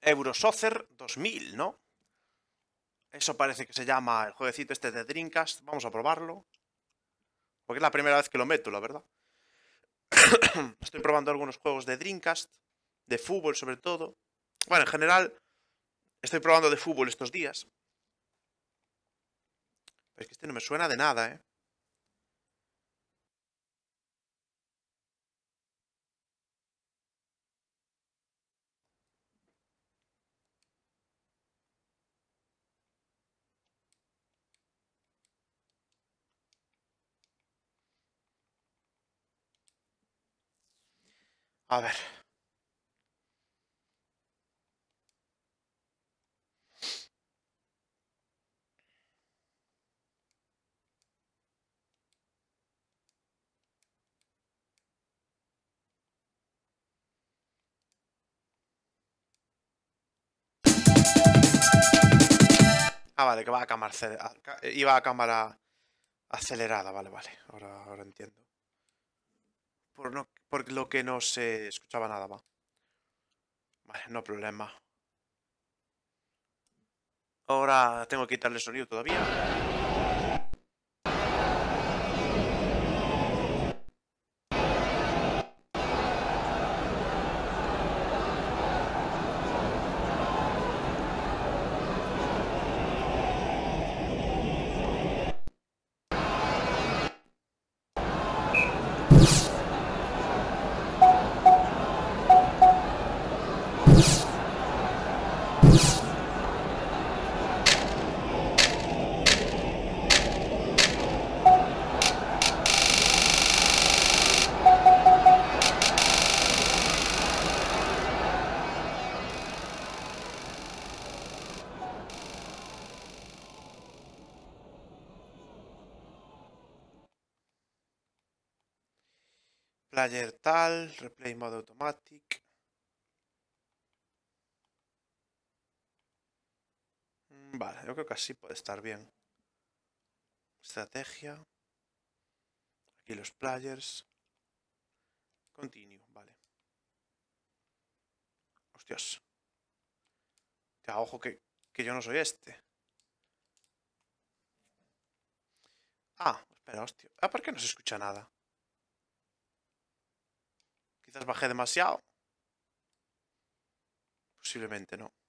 Eurosoccer 2000, ¿no? Eso parece que se llama el jueguecito este de Dreamcast. Vamos a probarlo. Porque es la primera vez que lo meto, la verdad. Estoy probando algunos juegos de Dreamcast. De fútbol, sobre todo. Bueno, en general, estoy probando de fútbol estos días. Pero es que este no me suena de nada, ¿eh? A ver. Ah, vale, que va a cámara... Iba a cámara acelerada, vale, vale. Ahora entiendo. Por lo que no se escuchaba nada, va. Vale, no problema. Ahora tengo que quitarle el sonido todavía. Player tal, replay mode automatic. Vale, yo creo que así puede estar bien. Estrategia. Aquí los players. Continue, vale. Hostias. Ojo que yo no soy este. Ah, espera, hostia. Ah, ¿por qué no se escucha nada? Quizás bajé demasiado. Posiblemente no.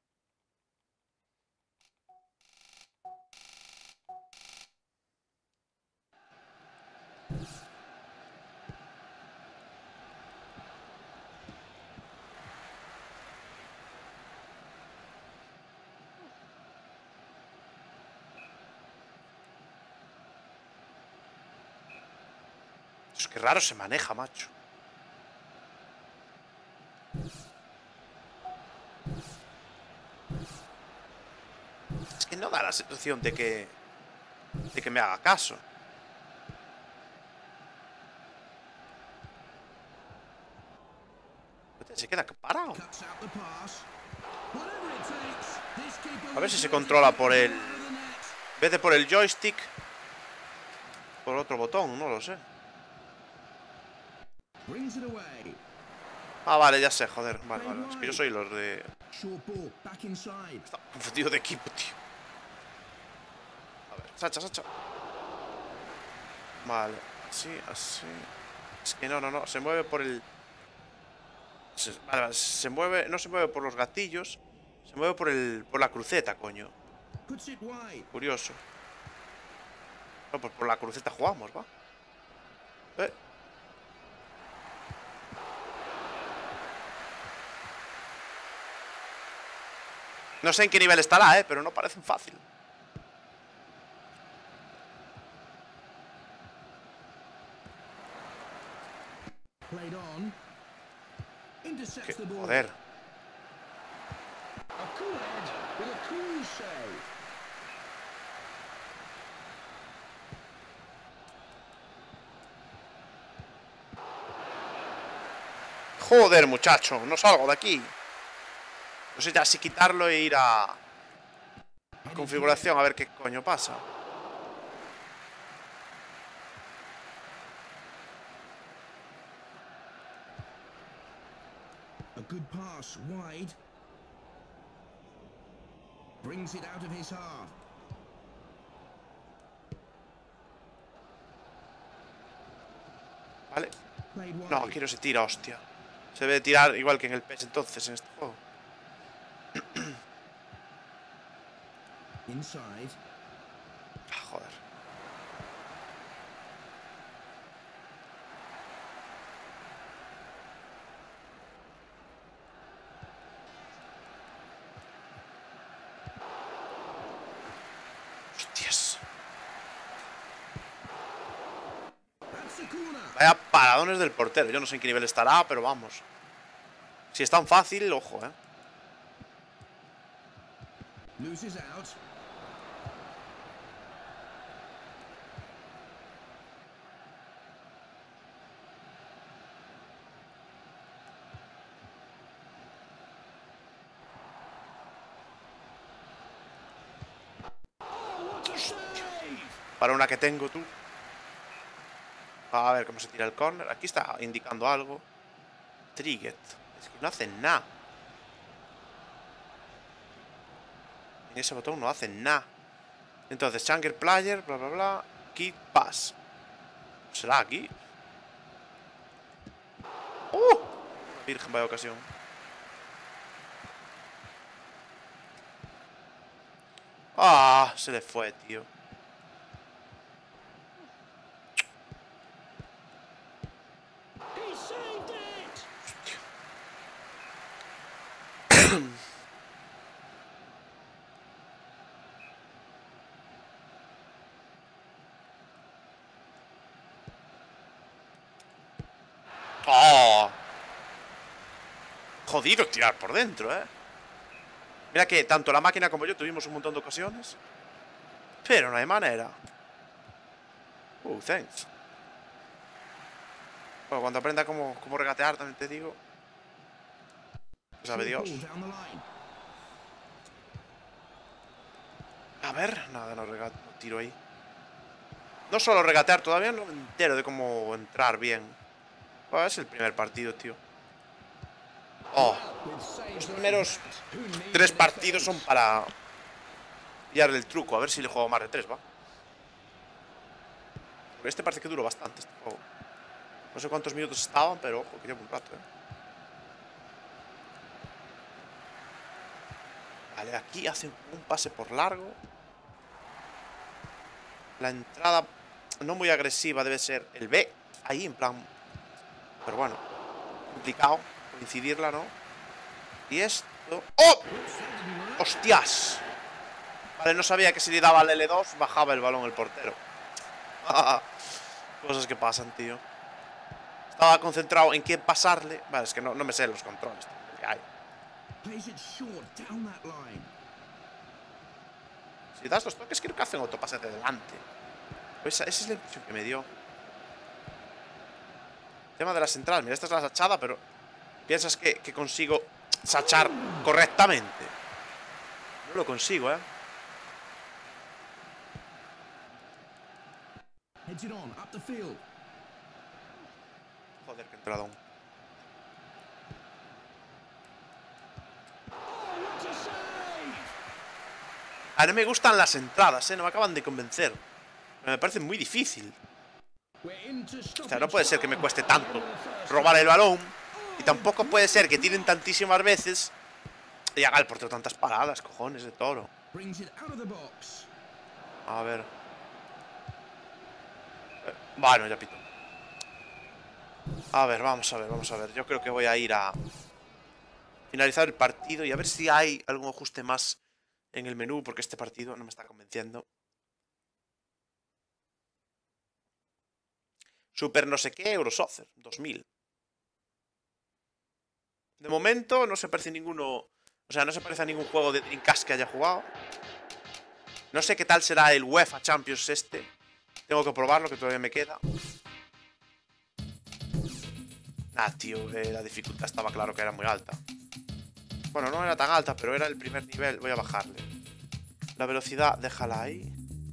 Es que raro se maneja, macho. Es que no da la sensación de que me haga caso. Se queda parado. A ver si se controla por el... En vez de por el joystick, por otro botón, no lo sé. Ah, vale, ya sé, joder. Vale, vale. Es que yo soy los de... Está confundido de equipo, tío. A ver, Sacha, Sacha. Vale, así, así. Es que no. Se mueve por el... Vale, se mueve... No se mueve por los gatillos. Se mueve por la cruceta, coño. Curioso. No, pues por la cruceta jugamos, va. No sé en qué nivel estará, pero no parece fácil. Joder. Joder, muchacho, no salgo de aquí. No sé ya si quitarlo e ir a configuración a ver qué coño pasa. Brings it out of his half. Vale. Played wide. No, aquí no se tira, hostia. Se debe tirar igual que en el PES entonces en este juego. Inside. Ah, joder. Hostias. That's the corner. Vaya paradones del portero. Yo no sé en qué nivel estará, pero vamos. Si es tan fácil, ojo, Loses out. Para una que tengo, tú. A ver cómo se tira el córner. Aquí está indicando algo. Trigget. Es que no hacen nada. En ese botón no hacen nada. Entonces, Chanker Player, bla, bla, bla. Kit Pass. ¿Será aquí? ¡Uh! Virgen, vaya ocasión. ¡Ah! Se le fue, tío. He saved it. ¡Oh! Jodido tirar por dentro, Mira que tanto la máquina como yo tuvimos un montón de ocasiones. Pero no hay manera. Thanks. Bueno, cuando aprenda cómo regatear, también te digo. Sabe Dios. Ball down the line. A ver, nada, no tiro ahí. No solo regatear, todavía no me entero de cómo entrar bien. Oh, es el primer partido, tío. Oh, With saves los like primeros that. Who needs 3 an partidos son defense? para pillarle el truco. A ver si le juego más de 3, va. Porque este parece que duró bastante este juego. No sé cuántos minutos estaban, pero ojo, que lleva un rato, Vale, aquí hace un pase por largo. La entrada no muy agresiva debe ser el B. Ahí, en plan. Pero bueno, complicado coincidirla, ¿no? Y esto... ¡Oh! ¡Hostias! Vale, no sabía que si le daba al L2 bajaba el balón el portero. Cosas que pasan, tío. Estaba concentrado en qué pasarle. Vale, es que no me sé los controles, tío, que hay. Plays it short down that line. Si das los toques, creo que hacen autopase de delante. Pues esa es la impresión que me dio. Tema de la central. Mira, esta es la sachada, pero piensas que consigo sachar correctamente. No lo consigo, Heads it on, up the field. Joder, que entrada aún. Oh, what a save! Ah, no me gustan las entradas, no me acaban de convencer. Pero me parece muy difícil. We're into O sea, no puede ser que me stoppage cueste time. tanto robar el balón. Y tampoco puede ser que tiren tantísimas veces y haga el portero tantas paradas, cojones de toro. Brings it out of the box. A ver. Bueno, ya pito. A ver, vamos a ver, vamos a ver. Yo creo que voy a ir a finalizar el partido y a ver si hay algún ajuste más en el menú, porque este partido no me está convenciendo. Super no sé qué, Eurosoccer 2000. De momento no se parece ninguno. O sea, no se parece a ningún juego de Dreamcast que haya jugado. No sé qué tal será el UEFA Champions este. Tengo que probarlo, que todavía me queda. Ah, tío, la dificultad estaba claro que era muy alta. Bueno, no era tan alta, pero era el primer nivel. Voy a bajarle. La velocidad, déjala ahí.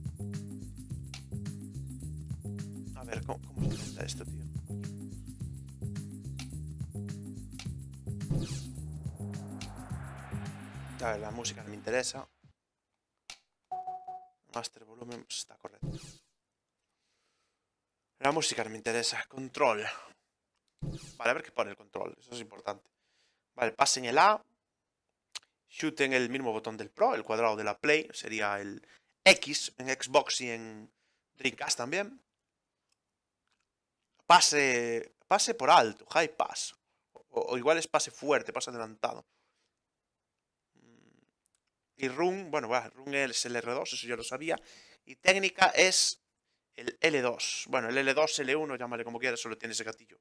A ver, ¿cómo se intenta esto, tío? A ver, la música no me interesa. Master volumen, pues está correcto. La música no me interesa. Control. Vale, a ver qué pone el control. Eso es importante. Vale, pase en el A. Shoot en el mismo botón del Pro. El cuadrado de la Play. Sería el X en Xbox y en Dreamcast también. Pase por alto. High pass. O igual es pase fuerte, pase adelantado. Y run, bueno, run es el R2, eso yo lo sabía. Y técnica es el L2. Bueno, el L2, L1, llámale como quieras, solo tiene ese gatillo.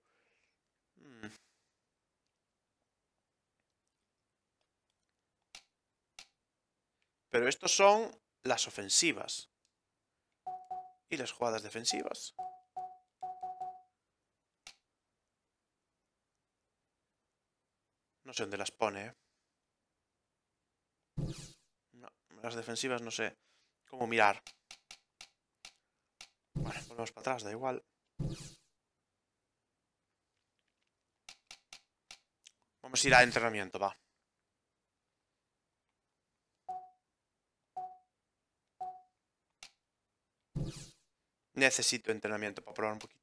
Pero estos son las ofensivas. Y las jugadas defensivas. No sé dónde las pone, ¿eh? No, las defensivas no sé cómo mirar. Vale, volvemos para atrás, da igual. Vamos a ir a entrenamiento, va. Necesito entrenamiento para probar un poquito.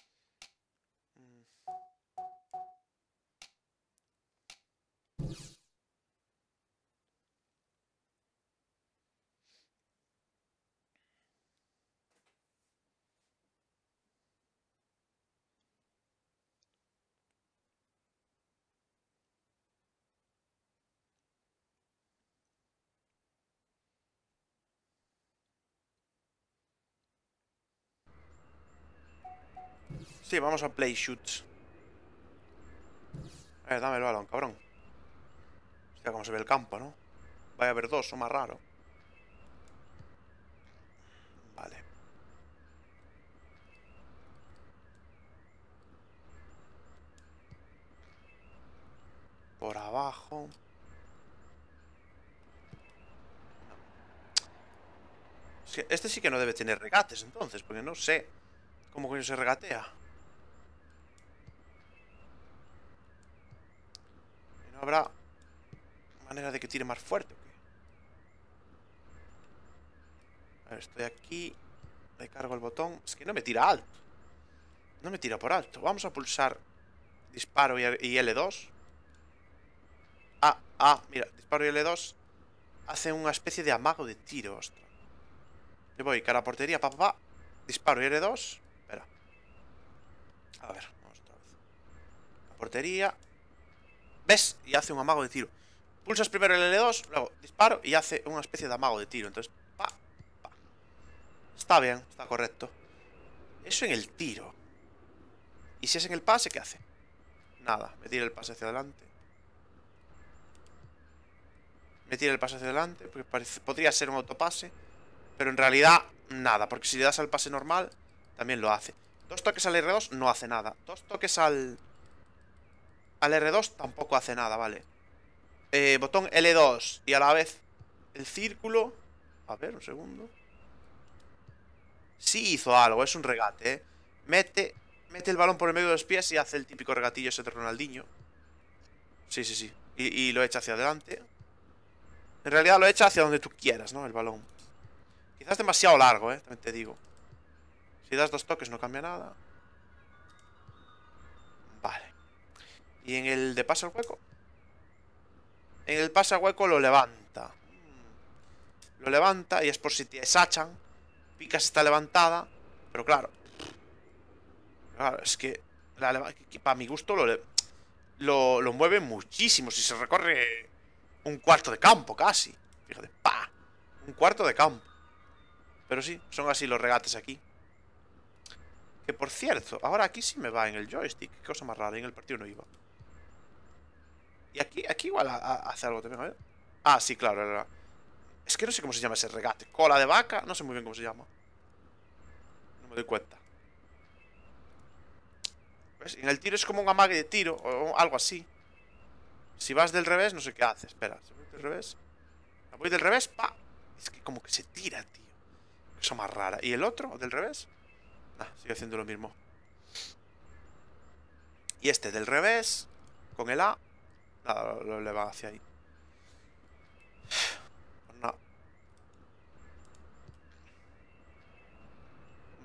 Sí, vamos a play shoots. Dame el balón, cabrón. Hostia, cómo se ve el campo, ¿no? Vaya a haber dos, o más raro. Vale. Por abajo. Es que este sí que no debe tener regates, entonces, porque no sé cómo coño se regatea. ¿Y no habrá manera de que tire más fuerte o qué? A ver, estoy aquí. Le cargo el botón. Es que no me tira alto. No me tira por alto. Vamos a pulsar disparo y L2. Mira, disparo y L2 hace una especie de amago de tiro, ostras. Le voy cara a portería, disparo y L2. Espera. A ver, vamos otra vez. La portería. ¿Ves? Y hace un amago de tiro. Pulsas primero el L2, luego disparo y hace una especie de amago de tiro. Entonces, Está bien, está correcto. Eso en el tiro. ¿Y si es en el pase, qué hace? Nada, me tira el pase hacia adelante. Me tira el pase hacia adelante, porque podría ser un autopase. Pero en realidad, nada, porque si le das al pase normal, también lo hace. 2 toques al R2 no hace nada. 2 toques al R2 tampoco hace nada, vale. Botón L2 y a la vez el círculo. A ver, un segundo. Sí hizo algo, es un regate, ¿eh? Mete el balón por el medio de los pies y hace el típico regatillo ese de Ronaldinho. Sí, sí, sí. Y lo echa hacia adelante. En realidad lo echa hacia donde tú quieras, ¿no? El balón. Quizás demasiado largo, también te digo. Si das 2 toques no cambia nada. Vale. ¿Y en el de pase al hueco? En el pase al hueco lo levanta. Lo levanta y es por si te sachan. Picas está levantada. Pero claro. Claro, es que para mi gusto lo mueve muchísimo. Si se recorre un cuarto de campo casi. Fíjate, ¡pa! Un cuarto de campo. Pero sí, son así los regates aquí. Que por cierto, ahora aquí sí me va en el joystick. Qué cosa más rara, en el partido no iba. Y aquí igual hace algo también, a ver. Ah, sí, claro. Es que no sé cómo se llama ese regate. Cola de vaca, no sé muy bien cómo se llama. No me doy cuenta. ¿Ves? En el tiro es como un amague de tiro o algo así. Si vas del revés, no sé qué hace. Espera, si voy del revés. Voy del revés, pa. Es que como que se tira, tío. Cosa más rara. ¿Y el otro, del revés? Nah, sigue haciendo lo mismo. Y este del revés, con el A. Nada, le va hacia ahí. No.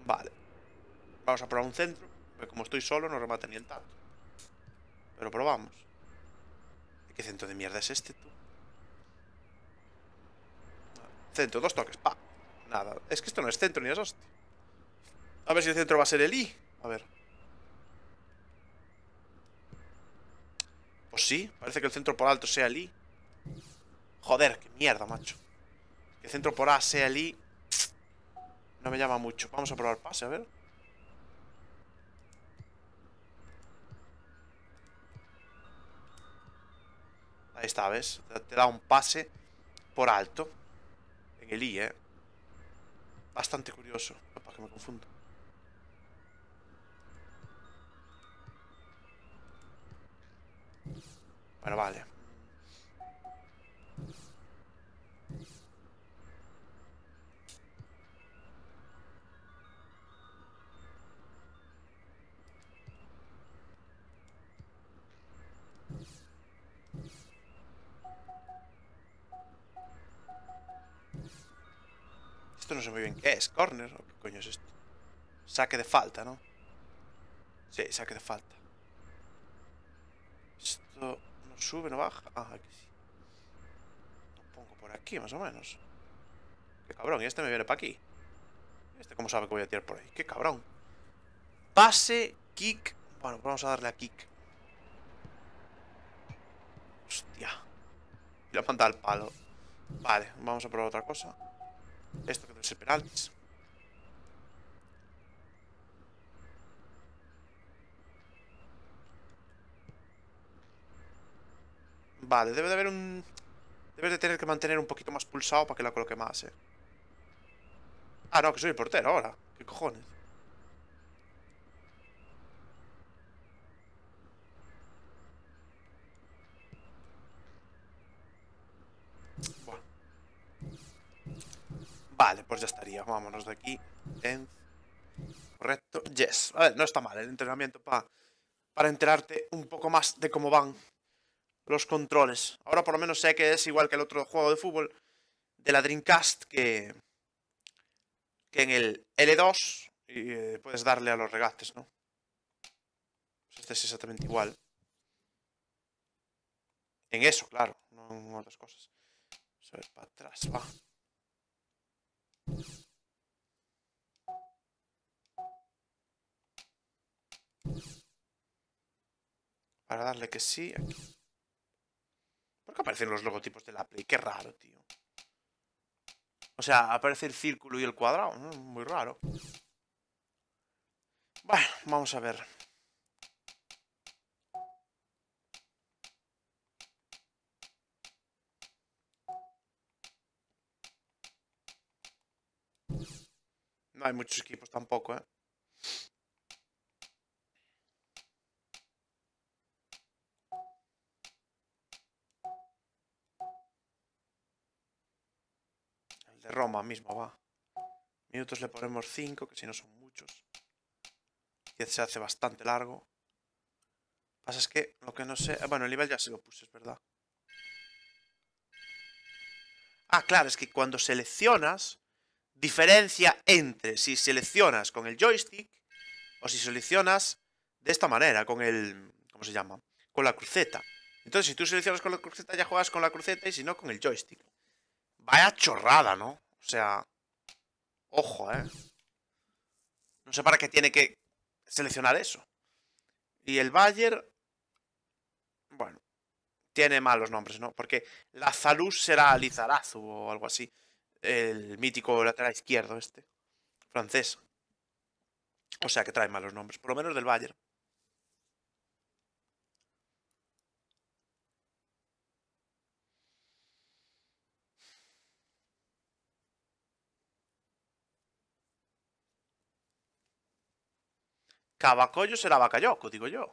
Vale. Vamos a probar un centro. Porque como estoy solo no remata ni el tato. Pero probamos. ¿Qué centro de mierda es este, tú? Centro, 2 toques, pa. Nada. Es que esto no es centro ni es hostia. A ver si el centro va a ser el I. A ver. Pues sí, parece que el centro por alto sea el I. Joder, qué mierda, macho. Que el centro por A sea el I. No me llama mucho. Vamos a probar pase, a ver. Ahí está, ¿ves? Te da un pase por alto. En el I, ¿eh? Bastante curioso. Para que me confundo. Bueno, vale. Esto no sé muy bien qué es. ¿Corner? ¿O qué coño es esto? Saque de falta, ¿no? Sí, saque de falta. Esto no sube, no baja. Ah, aquí sí. Lo pongo por aquí, más o menos. Qué cabrón. Y este me viene para aquí. ¿Este cómo sabe que voy a tirar por ahí? Qué cabrón. Pase, kick. Bueno, pues vamos a darle a kick. Hostia. Y lo manda al palo. Vale, vamos a probar otra cosa. Esto que debe ser penaltis. Vale, debe de haber un... Debes de tener que mantener un poquito más pulsado para que la coloque más, eh. Ah, no, que soy el portero ahora. ¿Qué cojones? Bueno. Vale, pues ya estaría. Vámonos de aquí. Correcto. Yes. A ver, no está mal el entrenamiento para enterarte un poco más de cómo van los controles. Ahora por lo menos sé que es igual que el otro juego de fútbol de la Dreamcast que en el L2 y puedes darle a los regates, ¿no? Pues este es exactamente igual. En eso, claro, no en otras cosas. Vamos a ver para atrás, va. Para darle que sí, aquí. ¿Por qué aparecen los logotipos de la Play? Qué raro, tío. O sea, aparece el círculo y el cuadrado, ¿no? Muy raro. Bueno, vamos a ver. No hay muchos equipos tampoco, ¿eh? El de Roma mismo va. Minutos le ponemos 5, que si no son muchos. 10 se hace bastante largo. Lo que pasa es que lo que no sé... Bueno, el nivel ya se lo puse, es verdad. Ah, claro, es que cuando seleccionas, diferencia entre si seleccionas con el joystick o si seleccionas de esta manera, con el... ¿Cómo se llama? Con la cruceta. Entonces, si tú seleccionas con la cruceta, ya juegas con la cruceta y si no, con el joystick. Vaya chorrada, ¿no? O sea... Ojo, ¿eh? No sé para qué tiene que seleccionar eso. Y el Bayer... Bueno, tiene malos nombres, ¿no? Porque Lazarus será Lizarazu o algo así. El mítico lateral izquierdo este. Francés. O sea que trae malos nombres. Por lo menos del Bayern. Cavacollo será Bacayoco, digo yo.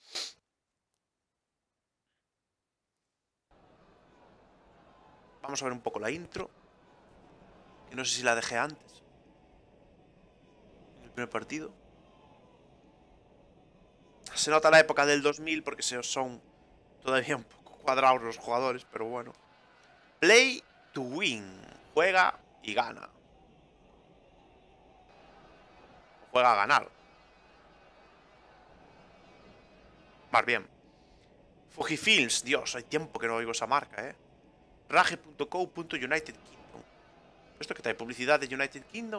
Vamos a ver un poco la intro. Que no sé si la dejé antes. En el primer partido. Se nota la época del 2000 porque son todavía un poco cuadrados los jugadores, pero bueno. Play to win. Juega y gana. juega a ganar. Más bien. Fujifilms, Dios, hay tiempo que no oigo esa marca, Rage.co.United Kingdom. ¿Esto qué trae? ¿Publicidad de United Kingdom?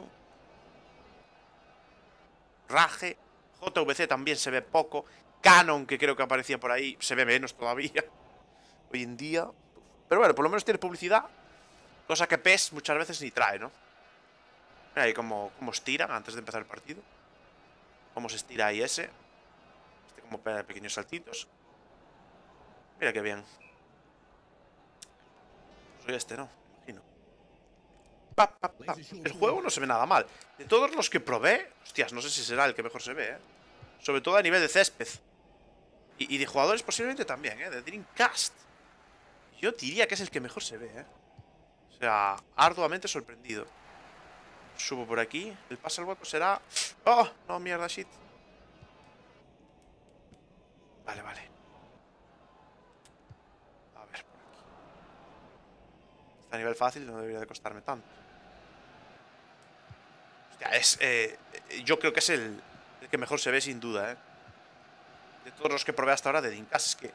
Rage. JVC también se ve poco. Canon, que creo que aparecía por ahí, se ve menos todavía. Hoy en día. Pero bueno, por lo menos tiene publicidad. Cosa que PES muchas veces ni trae, ¿no? Mira ahí cómo estiran antes de empezar el partido. Cómo se estira ahí ese. Este como pega pequeños saltitos. Mira qué bien. Soy este, ¿no? Imagino. El juego no se ve nada mal. De todos los que probé, hostias, no sé si será el que mejor se ve, Sobre todo a nivel de césped. Y de jugadores posiblemente también, De Dreamcast. Yo diría que es el que mejor se ve, O sea, arduamente sorprendido. Subo por aquí. El pase al hueco será... ¡Oh! No, mierda, shit. Vale, vale. A ver, por aquí. Está a nivel fácil, no debería de costarme tanto. Hostia, es... yo creo que es el que mejor se ve sin duda, De todos los que probé hasta ahora de Dreamcast, es que...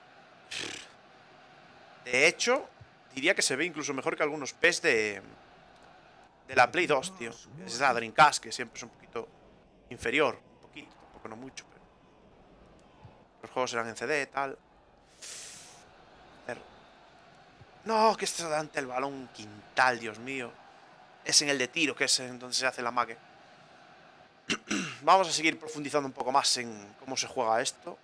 De hecho, diría que se ve incluso mejor que algunos PES de la Play 2, tío. Es la Dreamcast, que siempre es un poquito inferior. Un poquito, tampoco no mucho, pero... Los juegos eran en CD, tal. No, que este es delante del balón quintal, Dios mío. Es en el de tiro, que es en donde se hace la mague. Vamos a seguir profundizando un poco más en cómo se juega esto.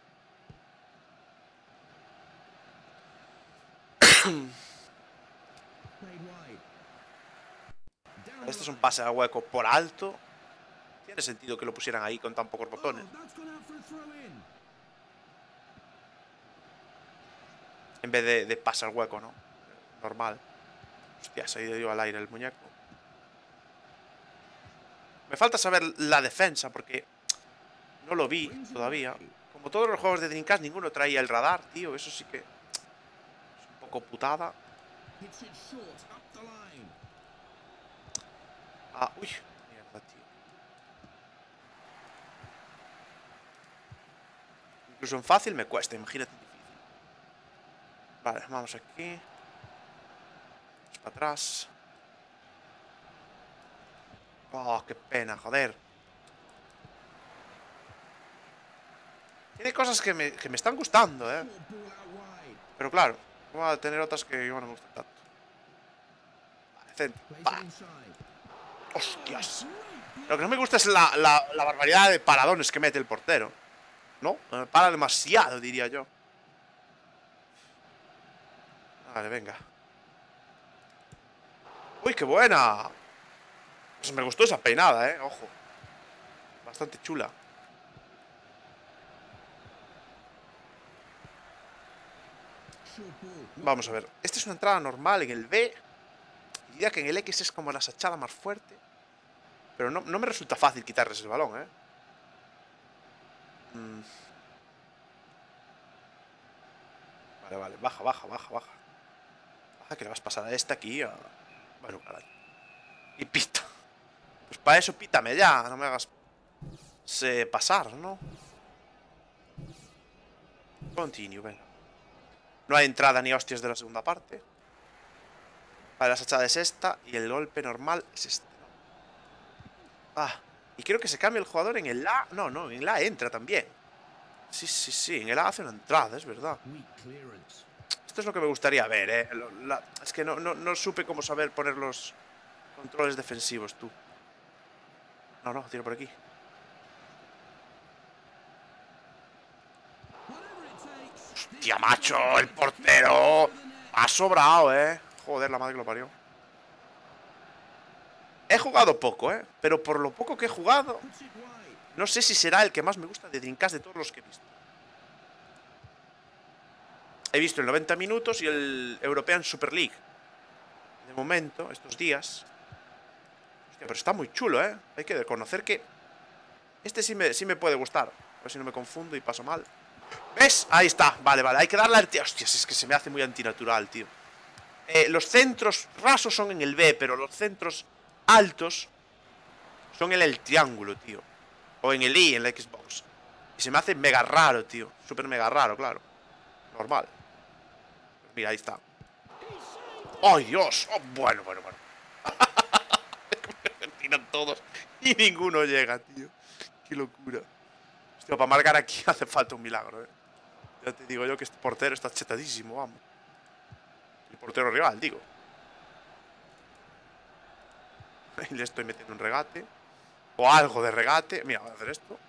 Este es un pase a hueco por alto. Tiene sentido que lo pusieran ahí con tan pocos botones. En vez de pase al hueco, ¿no? Normal. Hostia, se ha ido al aire el muñeco. Me falta saber la defensa porque no lo vi todavía. Como todos los juegos de Dreamcast, ninguno traía el radar, tío. Eso sí que es un poco putada. Ah, uy. Mierda, tío. Incluso en fácil me cuesta, imagínate en difícil. Vale, vamos aquí. Vamos para atrás. Oh, qué pena, joder. Tiene cosas que me están gustando, Pero claro, voy a tener otras que igual no me gustan tanto. Vale, centro. Va. ¡Hostias! Lo que no me gusta es la barbaridad de paradones que mete el portero. ¿No? Me para demasiado, diría yo. Vale, venga. ¡Uy, qué buena! Pues me gustó esa peinada, Ojo. Bastante chula. Vamos a ver. Esta es una entrada normal en el B. Diría que en el X es como la sachada más fuerte. Pero no me resulta fácil quitarles el balón, Vale, vale. Baja. Baja, que le vas a pasar a esta aquí. Bueno, caray. Y pita. Pues para eso pítame ya. No me hagas pasar, ¿no? Continue, venga. No hay entrada ni hostias de la segunda parte. Vale, la sachada es esta. Y el golpe normal es este, ¿no? Ah, y creo que se cambia el jugador en el A. No, en el A entra también. Sí, en el A hace una entrada, es verdad. Esto es lo que me gustaría ver, es que no supe cómo saber poner los controles defensivos, tú. No, tiro por aquí. ¡Hostia, macho! ¡El portero! Ha sobrado, Joder, la madre que lo parió. He jugado poco, pero por lo poco que he jugado, no sé si será el que más me gusta de Dreamcast de todos los que he visto. He visto el 90 minutos y el European Super League. De momento, estos días. Hostia, pero está muy chulo, Hay que reconocer que este sí me puede gustar. A ver si no me confundo y paso mal. ¿Ves? Ahí está. Vale. Hay que darle al... Hostias, es que se me hace muy antinatural, tío. Los centros rasos son en el B, pero los centros altos son en el triángulo, tío. O en el I, en la Xbox. Y se me hace mega raro, tío. Súper mega raro, claro. Normal. Mira, ahí está. ¡Ay, Dios! Oh, bueno. Me tiran todos y ninguno llega, tío. Qué locura. Hostia, para marcar aquí hace falta un milagro, Ya te digo yo que este portero está chetadísimo, vamos. El portero rival, digo. Y le estoy metiendo un regate. O algo de regate. Mira, voy a hacer esto.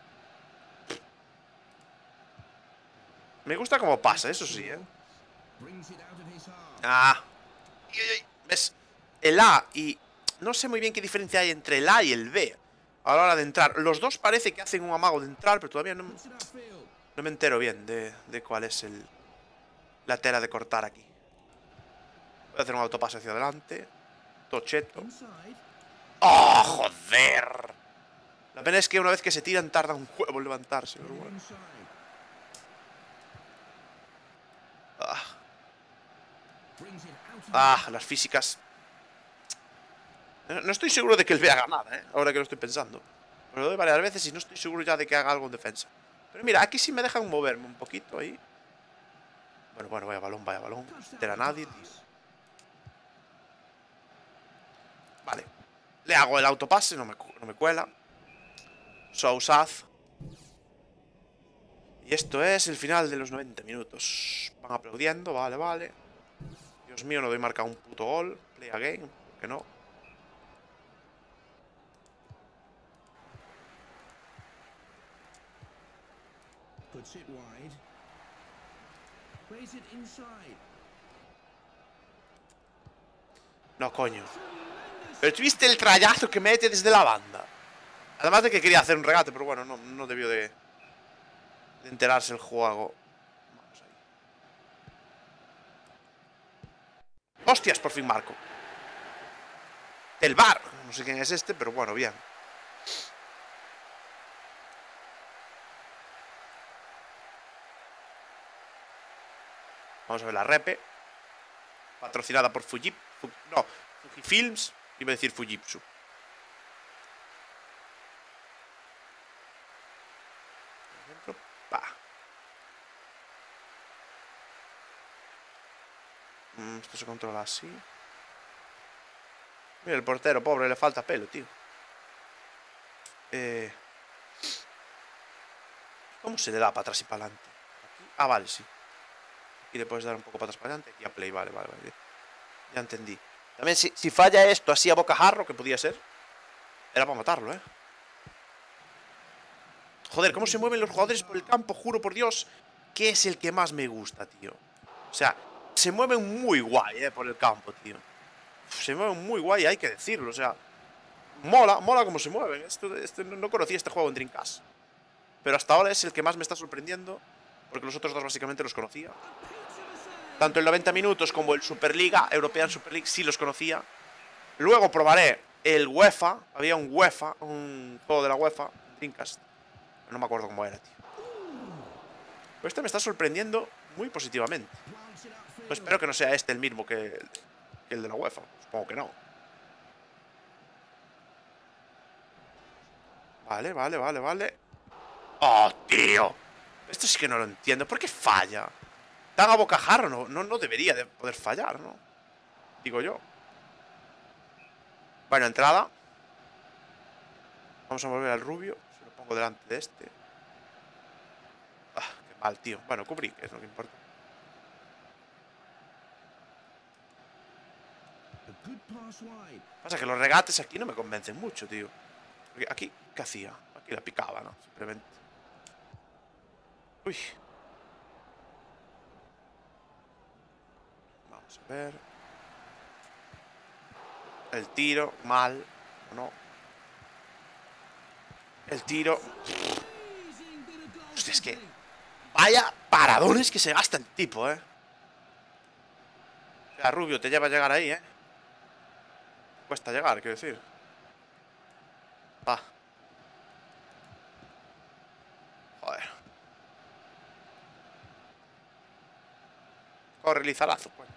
Me gusta cómo pasa, eso sí, Ah. ¿Ves? El A y... No sé muy bien qué diferencia hay entre el A y el B a la hora de entrar. Los dos parece que hacen un amago de entrar, pero todavía no me entero bien de cuál es la tela de cortar aquí. Voy a hacer un autopase hacia adelante. Tocheto. ¡Oh, joder! La pena es que una vez que se tiran tarda un huevo en levantarse, pero bueno. Las físicas. No estoy seguro de que el B haga nada, ahora que lo estoy pensando. Me lo doy varias veces y no estoy seguro ya de que haga algo en defensa. Pero mira, aquí sí me dejan moverme un poquito ahí. Bueno, vaya balón. No se entera nadie, tío. Vale. Le hago el autopase, no me cuela. Sousaz. Y esto es el final de los 90 minutos. Van aplaudiendo, vale. Dios mío, no doy marca un puto gol. Play again, ¿por qué no? Puts it wide. Plays it inside. No, coño. Pero tuviste el trayazo que mete desde la banda. Además de que quería hacer un regate, pero bueno, no debió de enterarse el juego. Vamos ahí. ¡Hostias! Por fin marco. Del bar. No sé quién es este, pero bueno, bien. Vamos a ver la repe. Patrocinada por Fujifilms. Iba a decir Fujitsu. Esto se controla así. Mira, el portero, pobre, le falta pelo, tío. ¿Cómo se le da para atrás y para adelante? Aquí. Ah, vale, sí. Aquí le puedes dar un poco para atrás y para adelante. Aquí a play, vale. Ya entendí. También si falla esto así a bocajarro, que podía ser, era para matarlo, Joder, cómo se mueven los jugadores por el campo, juro por Dios, que es el que más me gusta, tío. O sea, se mueven muy guay, por el campo, tío. Se mueven muy guay, hay que decirlo, o sea. Mola cómo se mueven. No conocía este juego en Dreamcast. Pero hasta ahora es el que más me está sorprendiendo, porque los otros dos básicamente los conocía. Tanto el 90 minutos como el Superliga, European Super League, sí los conocía. Luego probaré el UEFA. Había un UEFA, un juego de la UEFA, Dreamcast. No me acuerdo cómo era, tío. Pero este me está sorprendiendo muy positivamente. Pues espero que no sea este el mismo que el de la UEFA. Supongo que no. Vale. ¡Oh, tío! Esto sí que no lo entiendo. ¿Por qué falla? Tan a bocajarro no debería de poder fallar, ¿no? Digo yo. Bueno, entrada. Vamos a volver al rubio. Se lo pongo delante de este. Qué mal, tío. Bueno, cubrí, que es lo que importa. Pasa que los regates aquí no me convencen mucho, tío. Porque aquí, ¿qué hacía? Aquí la picaba, ¿no? Simplemente. Uy. Vamos a ver. El tiro, mal. ¿O no? El tiro. Hostia, es que... Vaya paradones que se gasta el tipo, O sea, Rubio, te lleva a llegar ahí, Cuesta llegar, quiero decir. Va. Joder. Corre, Lizarazo, pues.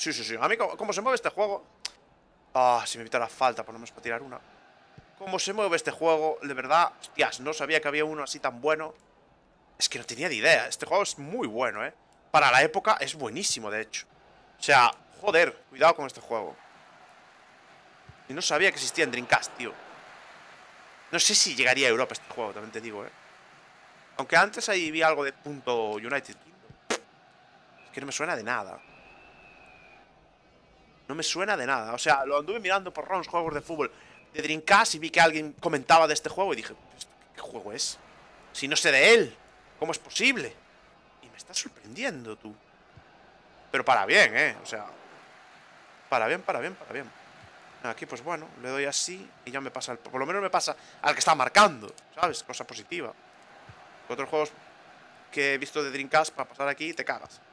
Sí, sí, sí. A mí, cómo se mueve este juego... Ah, si me evita la falta, por lo menos para tirar una. Cómo se mueve este juego, de verdad... Hostias, no sabía que había uno así tan bueno. Es que no tenía ni idea. Este juego es muy bueno, ¿eh? Para la época es buenísimo, de hecho. O sea, joder, cuidado con este juego. Y no sabía que existía en Dreamcast, tío. No sé si llegaría a Europa este juego, también te digo, ¿eh? Aunque antes ahí vi algo de punto United Kingdom. Es que no me suena de nada. No me suena de nada. O sea, lo anduve mirando por ROMs, juegos de fútbol de Dreamcast, y vi que alguien comentaba de este juego y dije, ¿qué juego es? Si no sé de él, ¿cómo es posible? Y me está sorprendiendo, tú. Pero para bien, ¿eh? O sea, para bien, para bien, para bien. Aquí, pues bueno, le doy así y ya me pasa, por lo menos me pasa al que está marcando, ¿sabes? Cosa positiva. Otros juegos que he visto de Dreamcast, para pasar aquí te cagas.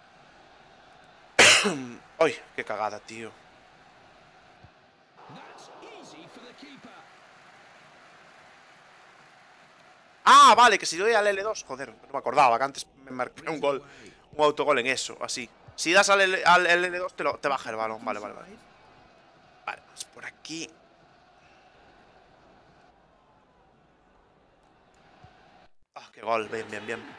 ¡Ay! ¡Qué cagada, tío! ¡Ah, vale! Que si le doy al L2... Joder, no me acordaba que antes me marqué un gol, un autogol en eso, así. Si das al L2 te baja el balón. Vale, vale, vale. Vale, vamos por aquí. ¡Ah, qué gol! Bien, bien, bien.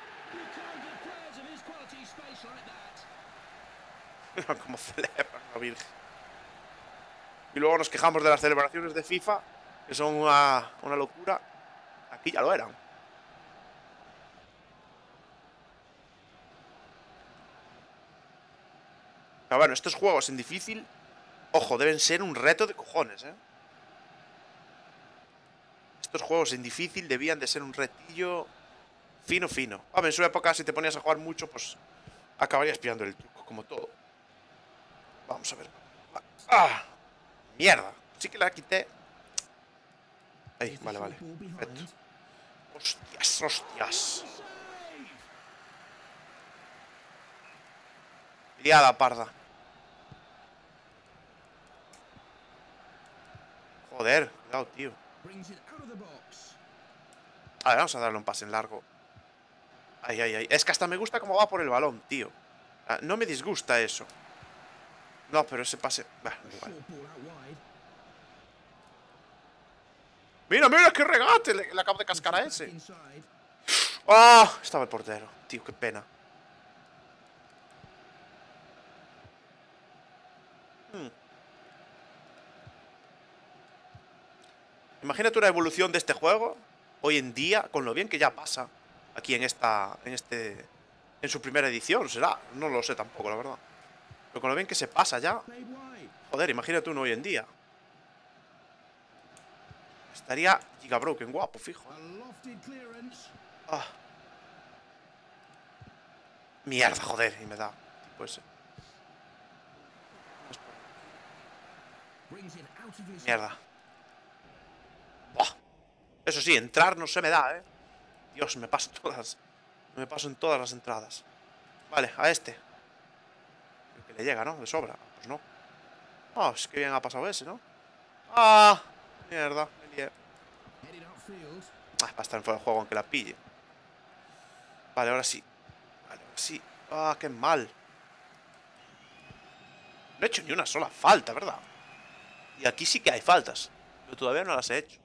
Como celebran la Virgen. Y luego nos quejamos de las celebraciones de FIFA, que son una locura. Aquí ya lo eran. Pero bueno, estos juegos en difícil, ojo, deben ser un reto de cojones, ¿eh? Estos juegos en difícil debían de ser un retillo fino, fino. Hombre, en su época, si te ponías a jugar mucho, pues acabarías pillando el truco, como todo. Vamos a ver. ¡Ah! ¡Mierda! Sí que la quité. Ahí, vale, vale. Perfecto. ¡Hostias, hostias! Liada, parda. Joder, cuidado, tío. A ver, vamos a darle un pase en largo. Ay, ay, ay. Es que hasta me gusta cómo va por el balón, tío. No me disgusta eso. No, pero ese pase... Bah, igual. Mira, mira, qué regate le acabo de cascar a ese. ¡Ah! Estaba el portero. Tío, qué pena. Imagínate una evolución de este juego hoy en día, con lo bien que ya pasa aquí en su primera edición, será. No lo sé tampoco, la verdad. Pero con lo bien que se pasa ya. Joder, imagínate uno hoy en día. Estaría Giga Broken, guapo, fijo. Ah. Mierda, joder, y me da. Tipo ese. Mierda. Buah. Eso sí, entrar no se me da, ¿eh? Dios, me paso todas. Me paso en todas las entradas. Vale, a este. Creo que le llega, ¿no? De sobra. Pues no. Ah, es que bien ha pasado ese, ¿no? ¡Ah! Mierda, me lié. Para estar en fuera del juego aunque la pille. Vale, ahora sí. Vale, ahora sí. ¡Ah, qué mal! No he hecho ni una sola falta, ¿verdad? Y aquí sí que hay faltas. Pero todavía no las he hecho.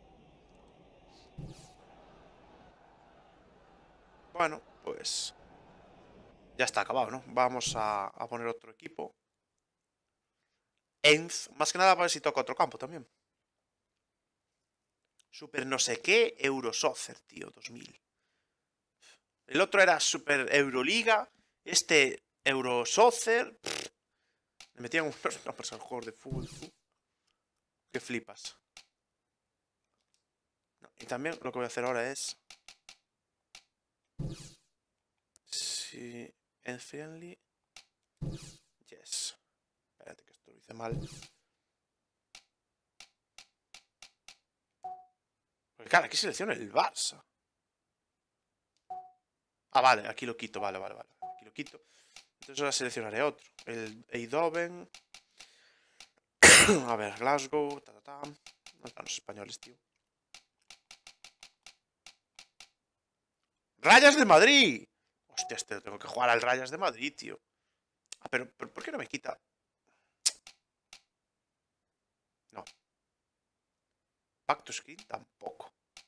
Bueno, pues... ya está acabado, ¿no? Vamos a poner otro equipo. Enz. Más que nada para ver si toca otro campo también. Super no sé qué Eurosoccer, tío, 2000. El otro era Super Euroliga. Este Eurosoccer. Me metían unos nombres al juego de fútbol. Que flipas. No, y también lo que voy a hacer ahora es... Sí, en friendly. Yes. Espérate que esto lo hice mal. Porque claro, aquí selecciono el Barça. Ah, vale, aquí lo quito, vale, vale, vale. Aquí lo quito. Entonces ahora seleccionaré otro. El Eindhoven. A ver, Glasgow. ¿Dónde están los españoles, tío? ¡Rayas de Madrid! Hostia, este lo tengo que jugar al Rayas de Madrid, tío. Ah, pero ¿por qué no me quita? No. Back to screen tampoco.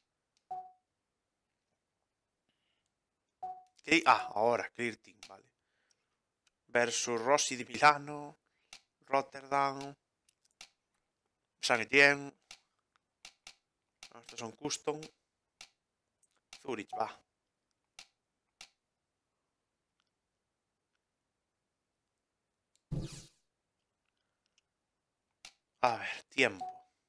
Ahora, Clear Team, vale. Versus Rossi de Milano, Rotterdam, San Etienne. Estos son custom. Zurich, va. A ver, tiempo.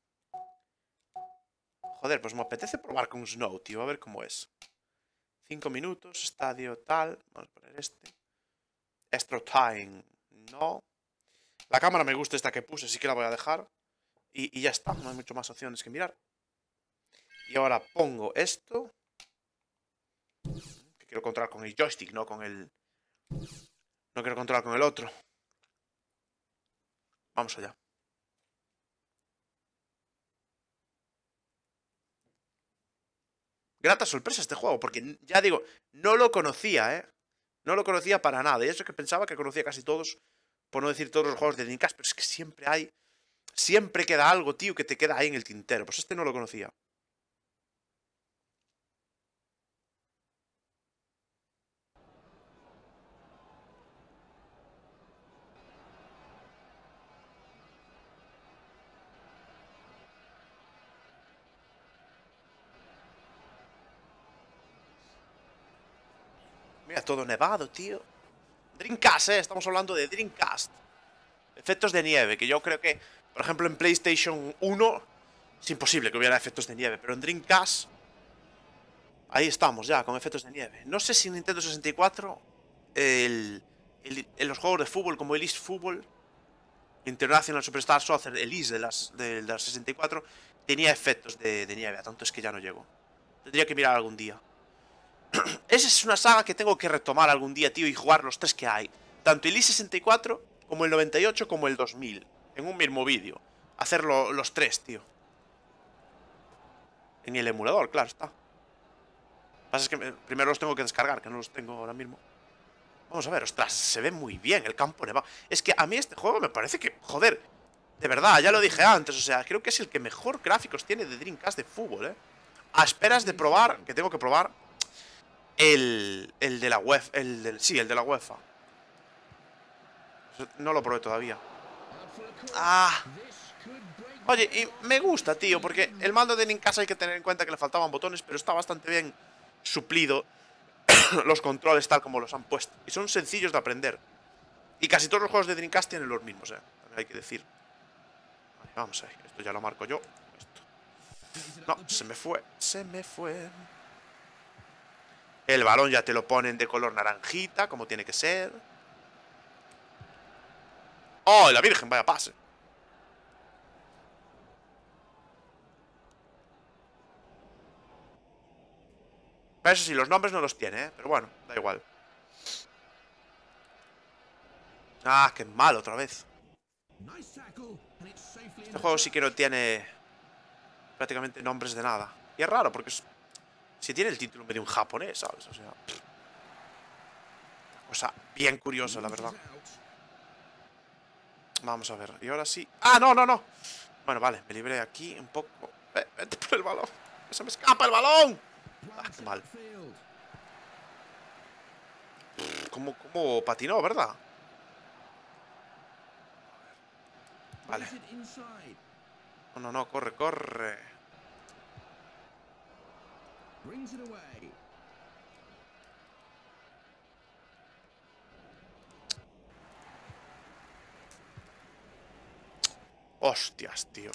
Joder, pues me apetece probar con Snow, tío. A ver cómo es. 5 minutos, estadio tal. Vamos a poner este. Extra time. No. La cámara me gusta esta que puse, así que la voy a dejar. Y ya está, no hay mucho más opciones que mirar. Y ahora pongo esto. Que quiero controlar con el joystick, no con el... No quiero controlar con el otro. Vamos allá. Grata sorpresa este juego, porque ya digo, no lo conocía, ¿eh? No lo conocía para nada. Y eso que pensaba que conocía casi todos, por no decir todos los juegos de Dreamcast, pero es que siempre hay... Siempre queda algo, tío, que te queda ahí en el tintero. Pues este no lo conocía. Mira, todo nevado, tío. Dreamcast, estamos hablando de Dreamcast. Efectos de nieve, que yo creo que, por ejemplo, en PlayStation 1 es imposible que hubiera efectos de nieve, pero en Dreamcast ahí estamos ya, con efectos de nieve. No sé si en Nintendo 64 en los juegos de fútbol como el East Football, International Superstar Soccer, el East de las 64, tenía efectos de nieve, a tanto es que ya no llegó. Tendría que mirar algún día. Esa es una saga que tengo que retomar algún día, tío, y jugar los tres que hay. Tanto el i64, como el 98, como el 2000. En un mismo vídeo. Hacerlo los tres, tío. En el emulador, claro está. Lo que pasa es que primero los tengo que descargar, que no los tengo ahora mismo. Vamos a ver, ostras, se ve muy bien el campo nevado. Es que a mí este juego me parece que, joder, de verdad, ya lo dije antes, o sea, creo que es el que mejor gráficos tiene de Dreamcast de fútbol, A esperas de probar, que tengo que probar, el de la UEFA, sí, el de la UEFA. No lo probé todavía. Oye, y me gusta, tío, porque el mando de Dreamcast hay que tener en cuenta que le faltaban botones, pero está bastante bien suplido los controles tal como los han puesto. Y son sencillos de aprender. Y casi todos los juegos de Dreamcast tienen los mismos, también hay que decir. Vale, vamos ahí, esto ya lo marco yo. Esto. No, se me fue, se me fue. El balón ya te lo ponen de color naranjita, como tiene que ser. ¡Oh, la Virgen! Vaya pase. Eso sí, los nombres no los tiene, pero bueno, da igual. Ah, qué mal otra vez. Este juego sí que no tiene prácticamente nombres de nada. Y es raro, porque si tiene el título medio en japonés, ¿sabes? O sea, una cosa bien curiosa, la verdad. Vamos a ver, y ahora sí... ¡Ah, no, no, no! Bueno, vale, me libré aquí un poco. Vete por el balón. ¡Se me escapa el balón! Ah, qué mal. ¿Cómo patinó, verdad? Vale. No, no, no, corre, corre. Hostias, tío.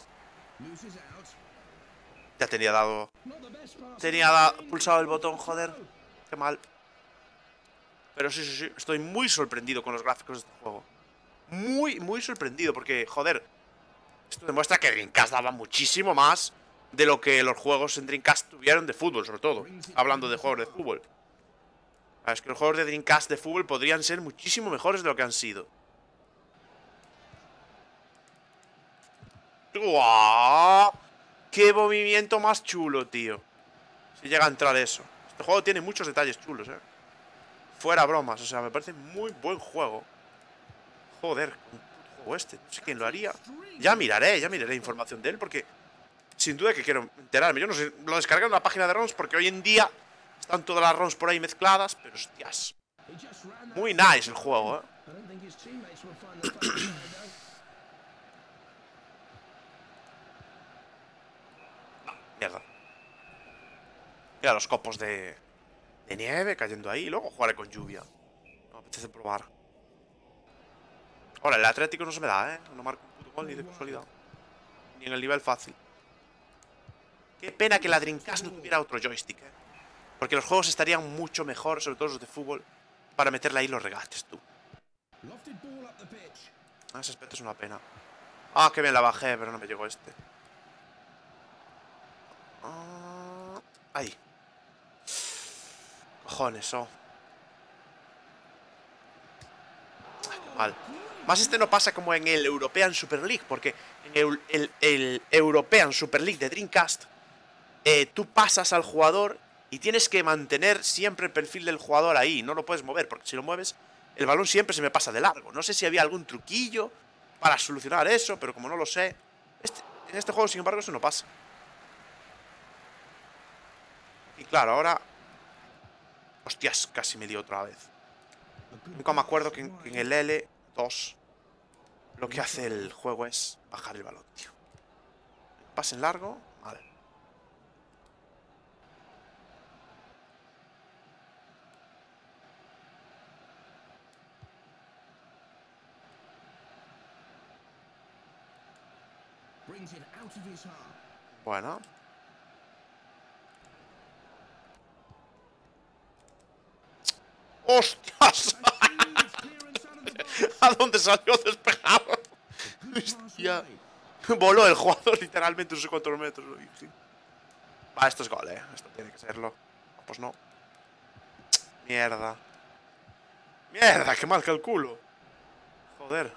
Ya tenía dado... pulsado el botón, joder. Qué mal. Pero sí, sí, sí. Estoy muy sorprendido con los gráficos de este juego. Muy, muy sorprendido. Porque, joder, esto demuestra que Dreamcast daba muchísimo más de lo que los juegos en Dreamcast tuvieron de fútbol, sobre todo. Hablando de juegos de fútbol. Es que los juegos de Dreamcast de fútbol podrían ser muchísimo mejores de lo que han sido. ¡Wow! ¡Qué movimiento más chulo, tío! Si llega a entrar eso. Este juego tiene muchos detalles chulos, Fuera bromas, o sea, me parece muy buen juego. Joder, un juego este. No sé quién lo haría. Ya miraré información de él porque sin duda que quiero enterarme. Yo no sé, lo descargué en una página de ROMs porque hoy en día están todas las ROMs por ahí mezcladas, pero hostias. Muy nice el juego, ¿eh? Mierda. Mira los copos de nieve cayendo ahí. Y luego jugaré con lluvia. Me apetece probar. Ahora, el Atlético no se me da, ¿eh? No marco un puto gol ni de casualidad. Ni en el nivel fácil. Qué pena que la Dreamcast no tuviera otro joystick, ¿eh? Porque los juegos estarían mucho mejor, sobre todo los de fútbol, para meterle ahí los regates, tú. Ese aspecto es una pena. Ah, qué bien la bajé, pero no me llegó este. Ahí. Cojones, oh. Ay, qué mal. Más este no pasa como en el European Super League, porque en el European Super League de Dreamcast, tú pasas al jugador y tienes que mantener siempre el perfil del jugador ahí. No lo puedes mover, porque si lo mueves, el balón siempre se me pasa de largo. No sé si había algún truquillo para solucionar eso, pero como no lo sé, en este juego, sin embargo, eso no pasa. Y claro, ahora... Hostias, casi me dio otra vez. Nunca me acuerdo que en el L2 lo que hace el juego es bajar el balón, tío. Pase en largo, vale. Bueno. ¡Hostias! ¿A dónde salió despejado? Hostia. Voló el jugador literalmente, no sé cuántos metros. Va, esto es gol, esto tiene que serlo. Pues no. Mierda. Mierda, qué mal calculo. Joder.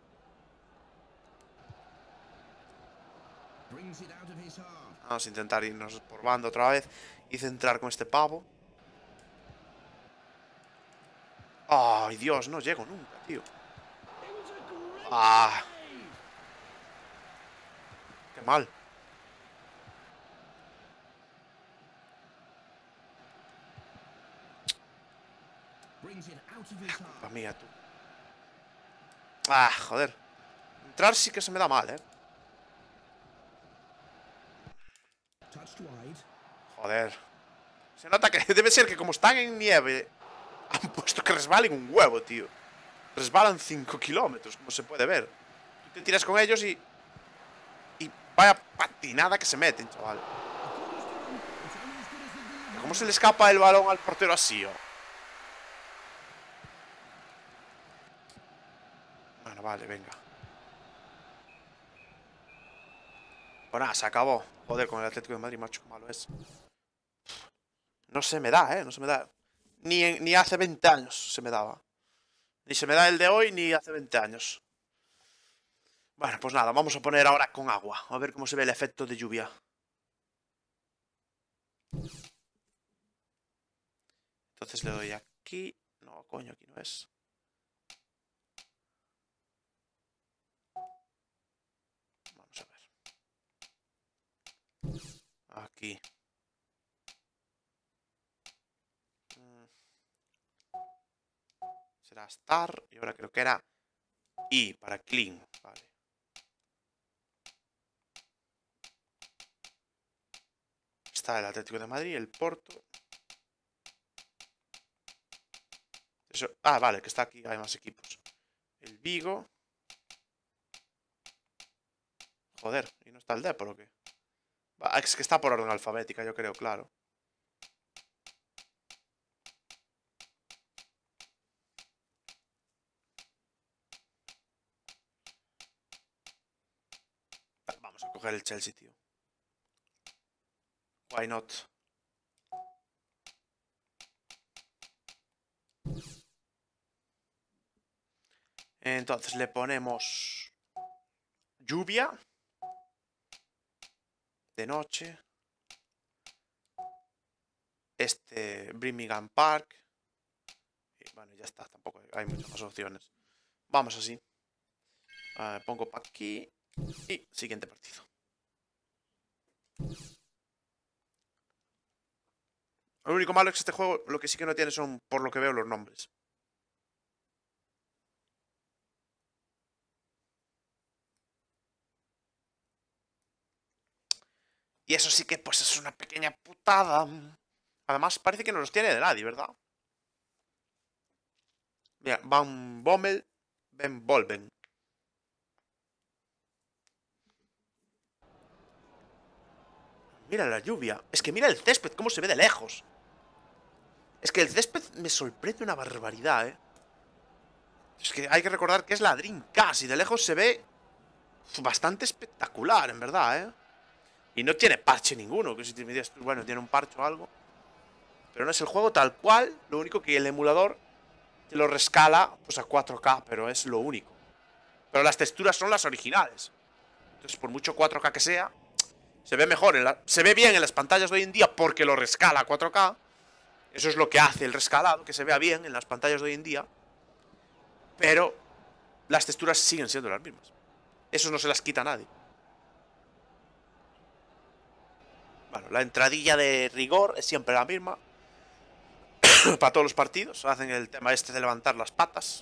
Vamos a intentar irnos por banda otra vez y centrar con este pavo. Ay, Dios, no llego nunca, tío. Ah. Qué mal. Culpa mía, tú. Ah, joder. Entrar sí que se me da mal, Joder. Se nota que debe ser que como están en nieve, han puesto que resbalen un huevo, tío. Resbalan 5 kilómetros, como se puede ver. Tú te tiras con ellos y vaya patinada que se meten, chaval. ¿Cómo se le escapa el balón al portero así, oh? Bueno, vale, venga. Pues nada, se acabó. Joder, con el Atlético de Madrid, macho, qué malo es. No se me da, no se me da. Ni hace 20 años se me daba. Ni se me da el de hoy, ni hace 20 años. Bueno, pues nada, vamos a poner ahora con agua. A ver cómo se ve el efecto de lluvia. Entonces le doy aquí. No, coño, aquí no es. Vamos a ver. Aquí. Será Star. Y ahora creo que era I para Clean. Vale. Está el Atlético de Madrid, el Porto. Eso, vale, que está aquí, hay más equipos. El Vigo. Joder, ¿y no está el Depor o qué? Es que está por orden alfabética, yo creo, claro. Vamos a coger el Chelsea, tío. Why not? Entonces le ponemos lluvia de noche. Birmingham Park. Y bueno, ya está, tampoco hay muchas más opciones. Vamos así. Pongo para aquí. Y siguiente partido. Lo único malo es que este juego lo que sí que no tiene son, por lo que veo, los nombres. Y eso sí que pues es una pequeña putada. Además parece que no los tiene de nadie, ¿verdad? Mira, Van Bommel, Ben Volven. Mira la lluvia. Es que mira el césped, cómo se ve de lejos. Es que el césped me sorprende una barbaridad, ¿eh? Es que hay que recordar que es la Dreamcast y de lejos se ve bastante espectacular, en verdad, ¿eh? Y no tiene parche ninguno, que si te miras tú, bueno, tiene un parche o algo. Pero no es el juego tal cual, lo único que el emulador te lo rescala pues a 4K, pero es lo único. Pero las texturas son las originales. Entonces, por mucho 4K que sea, se ve mejor, se ve bien en las pantallas de hoy en día porque lo rescala a 4K. Eso es lo que hace el rescalado, que se vea bien en las pantallas de hoy en día. Pero las texturas siguen siendo las mismas. Eso no se las quita a nadie. Bueno, la entradilla de rigor es siempre la misma. Para todos los partidos. Hacen el tema este de levantar las patas.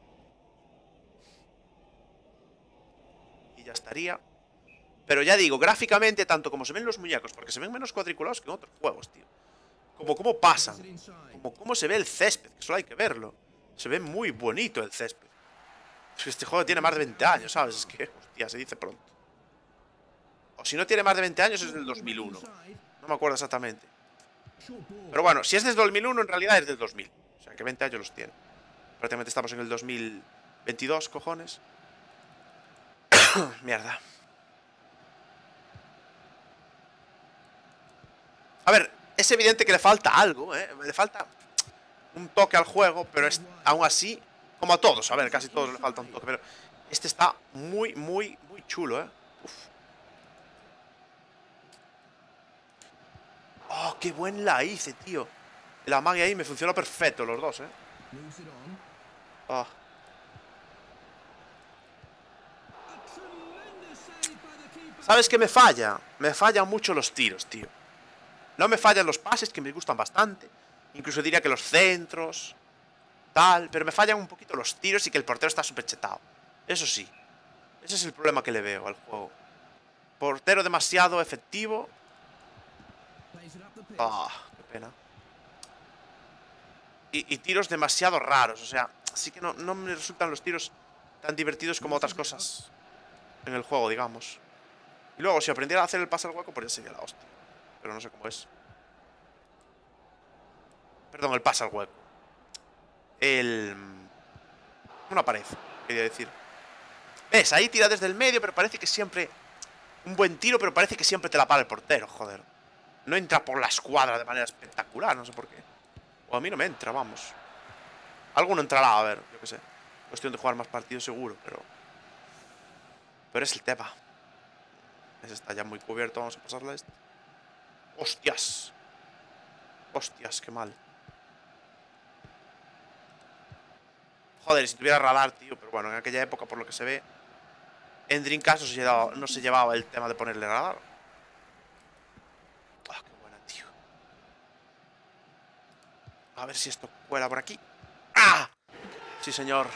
Y ya estaría. Pero ya digo, gráficamente, tanto como se ven los muñecos, porque se ven menos cuadriculados que en otros juegos, tío. Como cómo pasan. Como cómo se ve el césped, que solo hay que verlo. Se ve muy bonito el césped. Es que este juego tiene más de 20 años, ¿sabes? Es que, hostia, se dice pronto. O si no tiene más de 20 años es del 2001. No me acuerdo exactamente. Pero bueno, si es del 2001, en realidad es del 2000. O sea, que 20 años los tiene. Prácticamente estamos en el 2022, cojones. Mierda. A ver, es evidente que le falta algo, ¿eh? Le falta un toque al juego, pero es aún así, como a todos, a ver, casi a todos le falta un toque, pero este está muy, muy, muy chulo, ¿eh? Uf. Oh, qué buen la hice, tío. La magia ahí me funcionó perfecto, los dos, ¿eh? Oh. ¿Sabes qué me falla? Me fallan mucho los tiros, tío. No me fallan los pases, que me gustan bastante. Incluso diría que los centros, tal. Pero me fallan un poquito los tiros y que el portero está súper chetado. Eso sí. Ese es el problema que le veo al juego. Portero demasiado efectivo. Ah, qué pena. Y tiros demasiado raros. O sea, así que no me resultan los tiros tan divertidos como otras cosas en el juego, digamos. Y luego, si aprendiera a hacer el pase al hueco, pues ya sería la hostia. Pero no sé cómo es. Perdón, el pase al hueco. Una pared, quería decir. ¿Ves? Ahí tira desde el medio, pero parece que siempre... Un buen tiro, pero parece que siempre te la para el portero, joder. No entra por la escuadra de manera espectacular, no sé por qué. O a mí no me entra, vamos. Alguno entrará, a ver, yo qué sé. Cuestión de jugar más partidos seguro, pero... Pero es el tema. Ese está ya muy cubierto, vamos a pasarle a este. ¡Hostias! ¡Hostias, qué mal! Joder, si tuviera radar, tío. Pero bueno, en aquella época, por lo que se ve, en Dreamcast no se llevaba el tema de ponerle radar. Ah, qué buena, tío. A ver si esto cuela por aquí. ¡Ah! Sí, señor.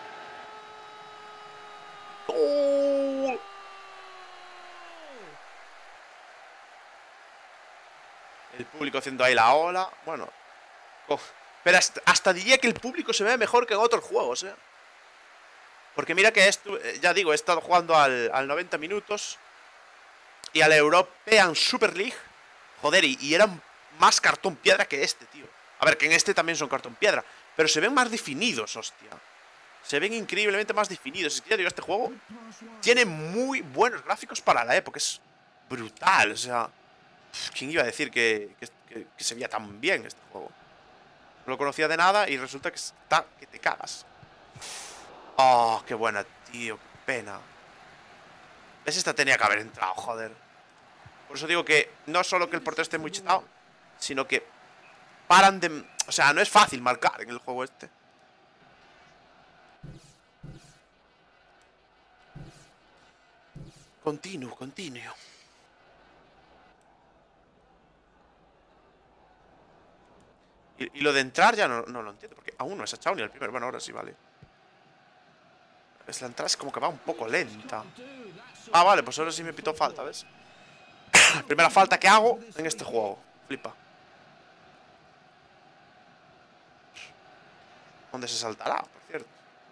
¡Oh! El público haciendo ahí la ola. Bueno. Oh. Pero hasta diría que el público se ve mejor que en otros juegos, ¿eh? Porque mira que esto, ya digo, he estado jugando al 90 minutos y al European Super League. Joder, y eran más cartón piedra que este, tío. A ver, que en este también son cartón piedra, pero se ven más definidos, hostia. Se ven increíblemente más definidos. Es que ya digo, este juego tiene muy buenos gráficos para la época. Es brutal, o sea... ¿Quién iba a decir que se veía tan bien este juego? No lo conocía de nada y resulta que está que te cagas. Oh, qué buena, tío, qué pena. ¿Ves? Esta tenía que haber entrado, joder. Por eso digo que no solo que el portero esté muy chetado, sino que paran de... O sea, no es fácil marcar en el juego este. Continuo, continuo. Y lo de entrar ya no lo entiendo, porque aún no se ha echado ni el primero. Bueno, ahora sí, vale. La entrada es como que va un poco lenta. Ah, vale, pues ahora sí me pitó falta, ¿ves? Primera falta que hago en este juego. Flipa. ¿Dónde se saltará, por cierto?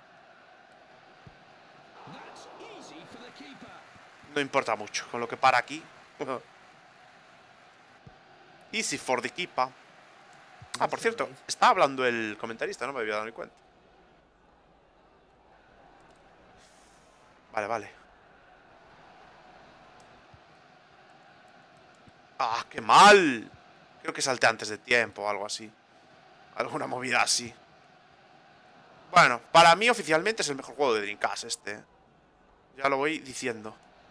No importa mucho, con lo que para aquí. Easy for the keeper. Ah, por cierto, está hablando el comentarista, no me había dado ni cuenta. Vale, vale. ¡Ah, qué mal! Creo que salté antes de tiempo o algo así. Alguna movida así. Bueno, para mí oficialmente es el mejor juego de Dreamcast este. Ya lo voy diciendo.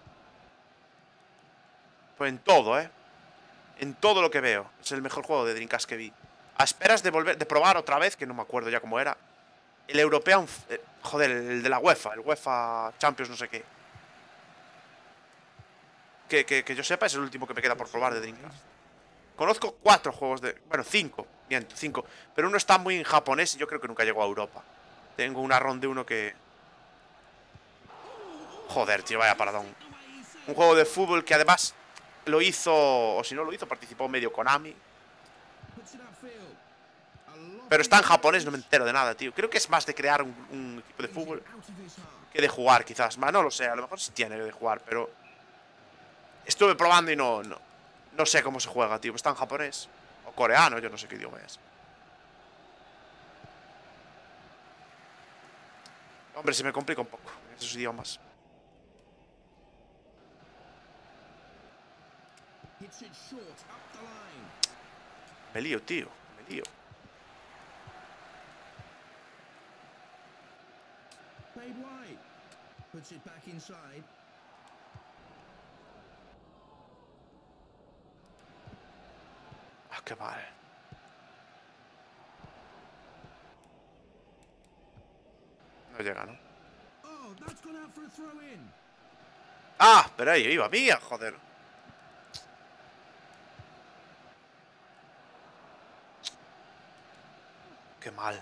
Pues en todo, ¿eh? En todo lo que veo. Es el mejor juego de Dreamcast que vi. A esperas de probar otra vez, que no me acuerdo ya cómo era. El European... joder, el de la UEFA. El UEFA Champions no sé qué. Que yo sepa es el último que me queda por probar de Dreamcast. Conozco 4 juegos de... Bueno, 5. Miento, 5. Pero uno está muy en japonés y yo creo que nunca llegó a Europa. Tengo una ROM de uno que... Joder, tío, vaya paradón. Un juego de fútbol que además lo hizo... O si no lo hizo, participó medio Konami. Pero está en japonés, no me entero de nada, tío. Creo que es más de crear un equipo de fútbol que de jugar, quizás. No lo sé, a lo mejor sí tiene de jugar, pero... Estuve probando y no sé cómo se juega, tío. Está en japonés. O coreano, yo no sé qué idioma es. Hombre, se me complica un poco en esos idiomas. Me lío, tío. Me lío. Ah, qué mal. No llega, ¿no? Ah, pero ahí iba mía, joder. Qué mal.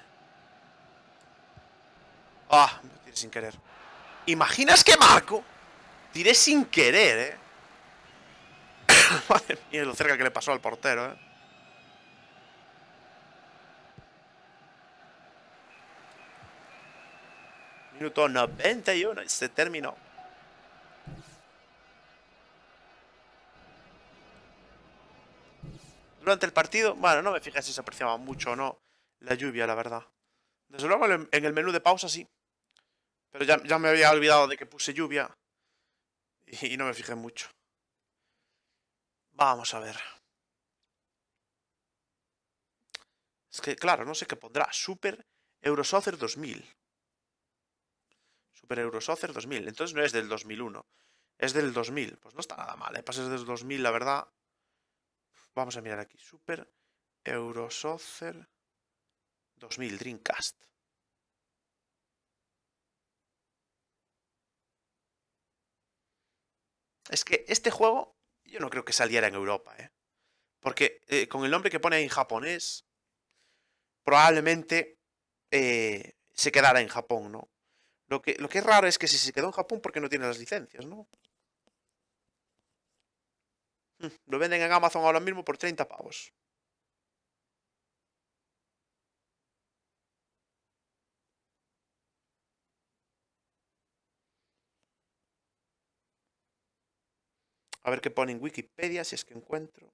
Ah, me tiré sin querer. ¿Imaginas que marco? Tiré sin querer, Madre mía, lo cerca que le pasó al portero, Minuto 91 y se terminó. Durante el partido, bueno, no me fijé si se apreciaba mucho o no la lluvia, la verdad. Desde luego en el menú de pausa sí. Pero ya me había olvidado de que puse lluvia. Y no me fijé mucho. Vamos a ver. Es que, claro, no sé qué pondrá. Super Eurosoccer 2000. Super Eurosoccer 2000. Entonces no es del 2001. Es del 2000. Pues no está nada mal, ¿eh? Pases del 2000, la verdad. Vamos a mirar aquí. Super Eurosoccer 2000 Dreamcast. Es que este juego yo no creo que saliera en Europa, ¿eh? Porque con el nombre que pone en japonés, probablemente se quedara en Japón, ¿no? Lo que es raro es que si se quedó en Japón, ¿por qué no tiene las licencias, no? Lo venden en Amazon ahora mismo por 30 pavos. A ver qué pone en Wikipedia, si es que encuentro.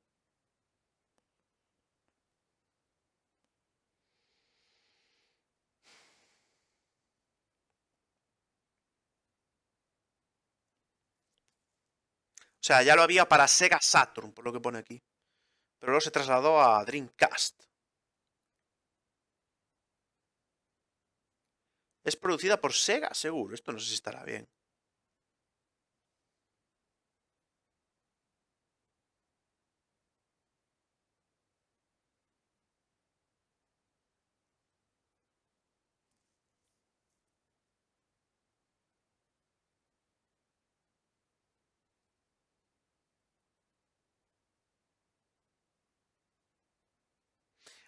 O sea, ya lo había para Sega Saturn, por lo que pone aquí. Pero luego se trasladó a Dreamcast. Es producida por Sega, seguro. Esto no sé si estará bien.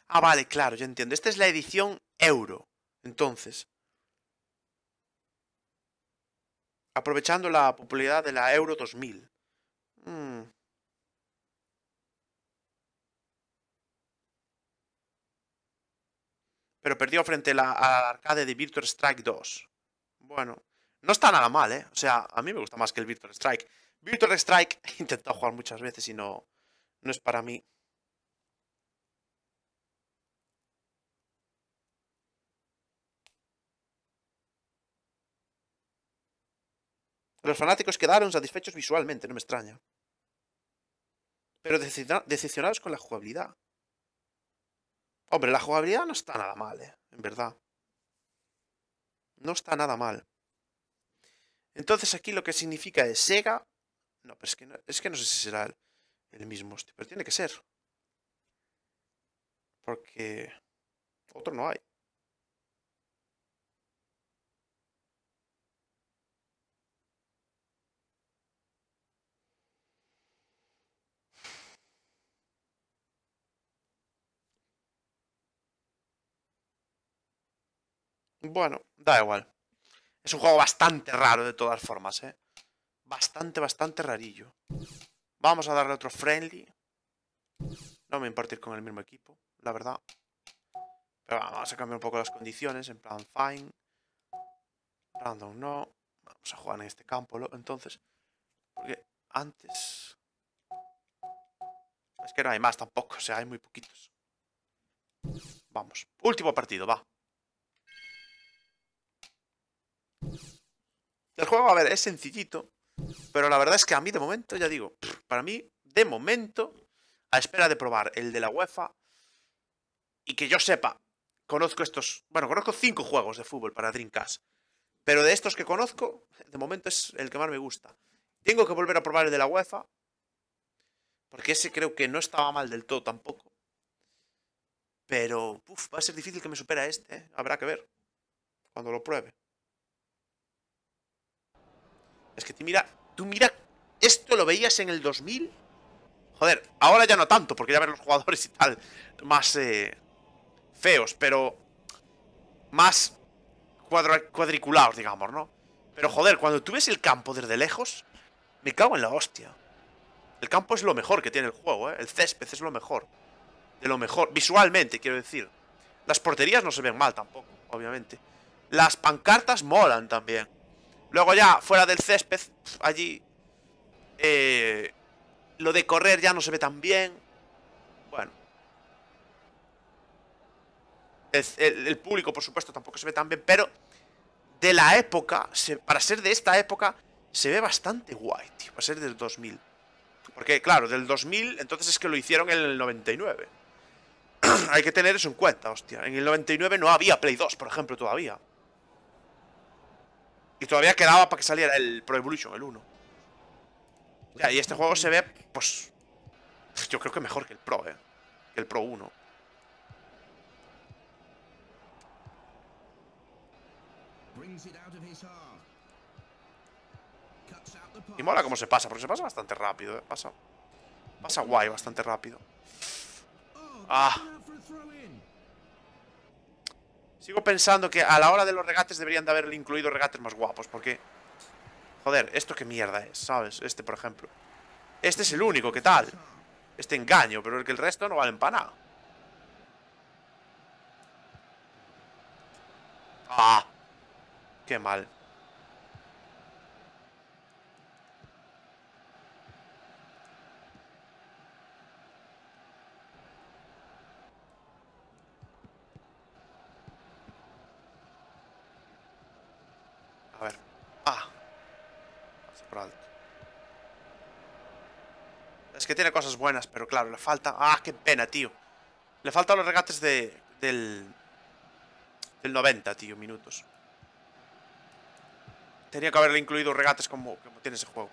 Ah, vale, claro, ya entiendo. Esta es la edición Euro. Entonces, aprovechando la popularidad de la Euro 2000. Pero perdió frente al arcade de Virtua Strike 2. Bueno, no está nada mal, ¿eh? O sea, a mí me gusta más que el Virtua Strike. Virtua Strike he intentado jugar muchas veces y no es para mí. Los fanáticos quedaron satisfechos visualmente, no me extraña. Pero decepcionados con la jugabilidad. Hombre, la jugabilidad no está nada mal, en verdad. No está nada mal. Entonces aquí lo que significa es Sega. No, pero es que no sé si será el mismo, hostia, pero tiene que ser. Porque otro no hay. Bueno, da igual. Es un juego bastante raro de todas formas, ¿eh? Bastante rarillo. Vamos a darle otro friendly. No me importa ir con el mismo equipo, la verdad. Pero vamos a cambiar un poco las condiciones. En plan, fine. Random no. Vamos a jugar en este campo, entonces. Porque antes... Es que no hay más tampoco, o sea, hay muy poquitos. Vamos. Último partido, va. El juego, a ver, es sencillito. Pero la verdad es que a mí de momento, ya digo, para mí, de momento, a espera de probar el de la UEFA, y que yo sepa, conozco estos... Bueno, conozco 5 juegos de fútbol para Dreamcast. Pero de estos que conozco, de momento es el que más me gusta. Tengo que volver a probar el de la UEFA, porque ese creo que no estaba mal del todo tampoco. Pero, va a ser difícil que me supera este, ¿eh? Habrá que ver cuando lo pruebe. Es que tú mira, esto lo veías en el 2000. Joder, ahora ya no tanto, porque ya ves los jugadores y tal más feos, pero más cuadriculados, digamos, ¿no? Pero joder, cuando tú ves el campo desde lejos, me cago en la hostia. El campo es lo mejor que tiene el juego, ¿eh? El césped es lo mejor. De lo mejor, visualmente, quiero decir. Las porterías no se ven mal tampoco, obviamente. Las pancartas molan también. Luego ya, fuera del césped, allí... lo de correr ya no se ve tan bien. Bueno. El público, por supuesto, tampoco se ve tan bien, pero... De la época, para ser de esta época, se ve bastante guay, tío. Para ser del 2000. Porque, claro, del 2000, entonces es que lo hicieron en el 99. Hay que tener eso en cuenta, hostia. En el 99 no había Play 2, por ejemplo, todavía. Y todavía quedaba para que saliera el Pro Evolution, el 1. Ya, y este juego se ve, pues... Yo creo que mejor que el Pro, que el Pro 1. Y mola cómo se pasa, porque se pasa bastante rápido, Pasa guay, bastante rápido. Ah. Sigo pensando que a la hora de los regates deberían de haberle incluido regates más guapos, porque... Joder, ¿esto qué mierda es? ¿Sabes? Este, por ejemplo. Este es el único, ¿qué tal? Este engaño, pero el resto no valen para nada. Ah. Qué mal. A ver. Ah. Pasa por alto. Es que tiene cosas buenas, pero claro, le falta... Ah, qué pena, tío. Le faltan los regates del 90, tío, minutos. Tenía que haberle incluido regates como tiene ese juego.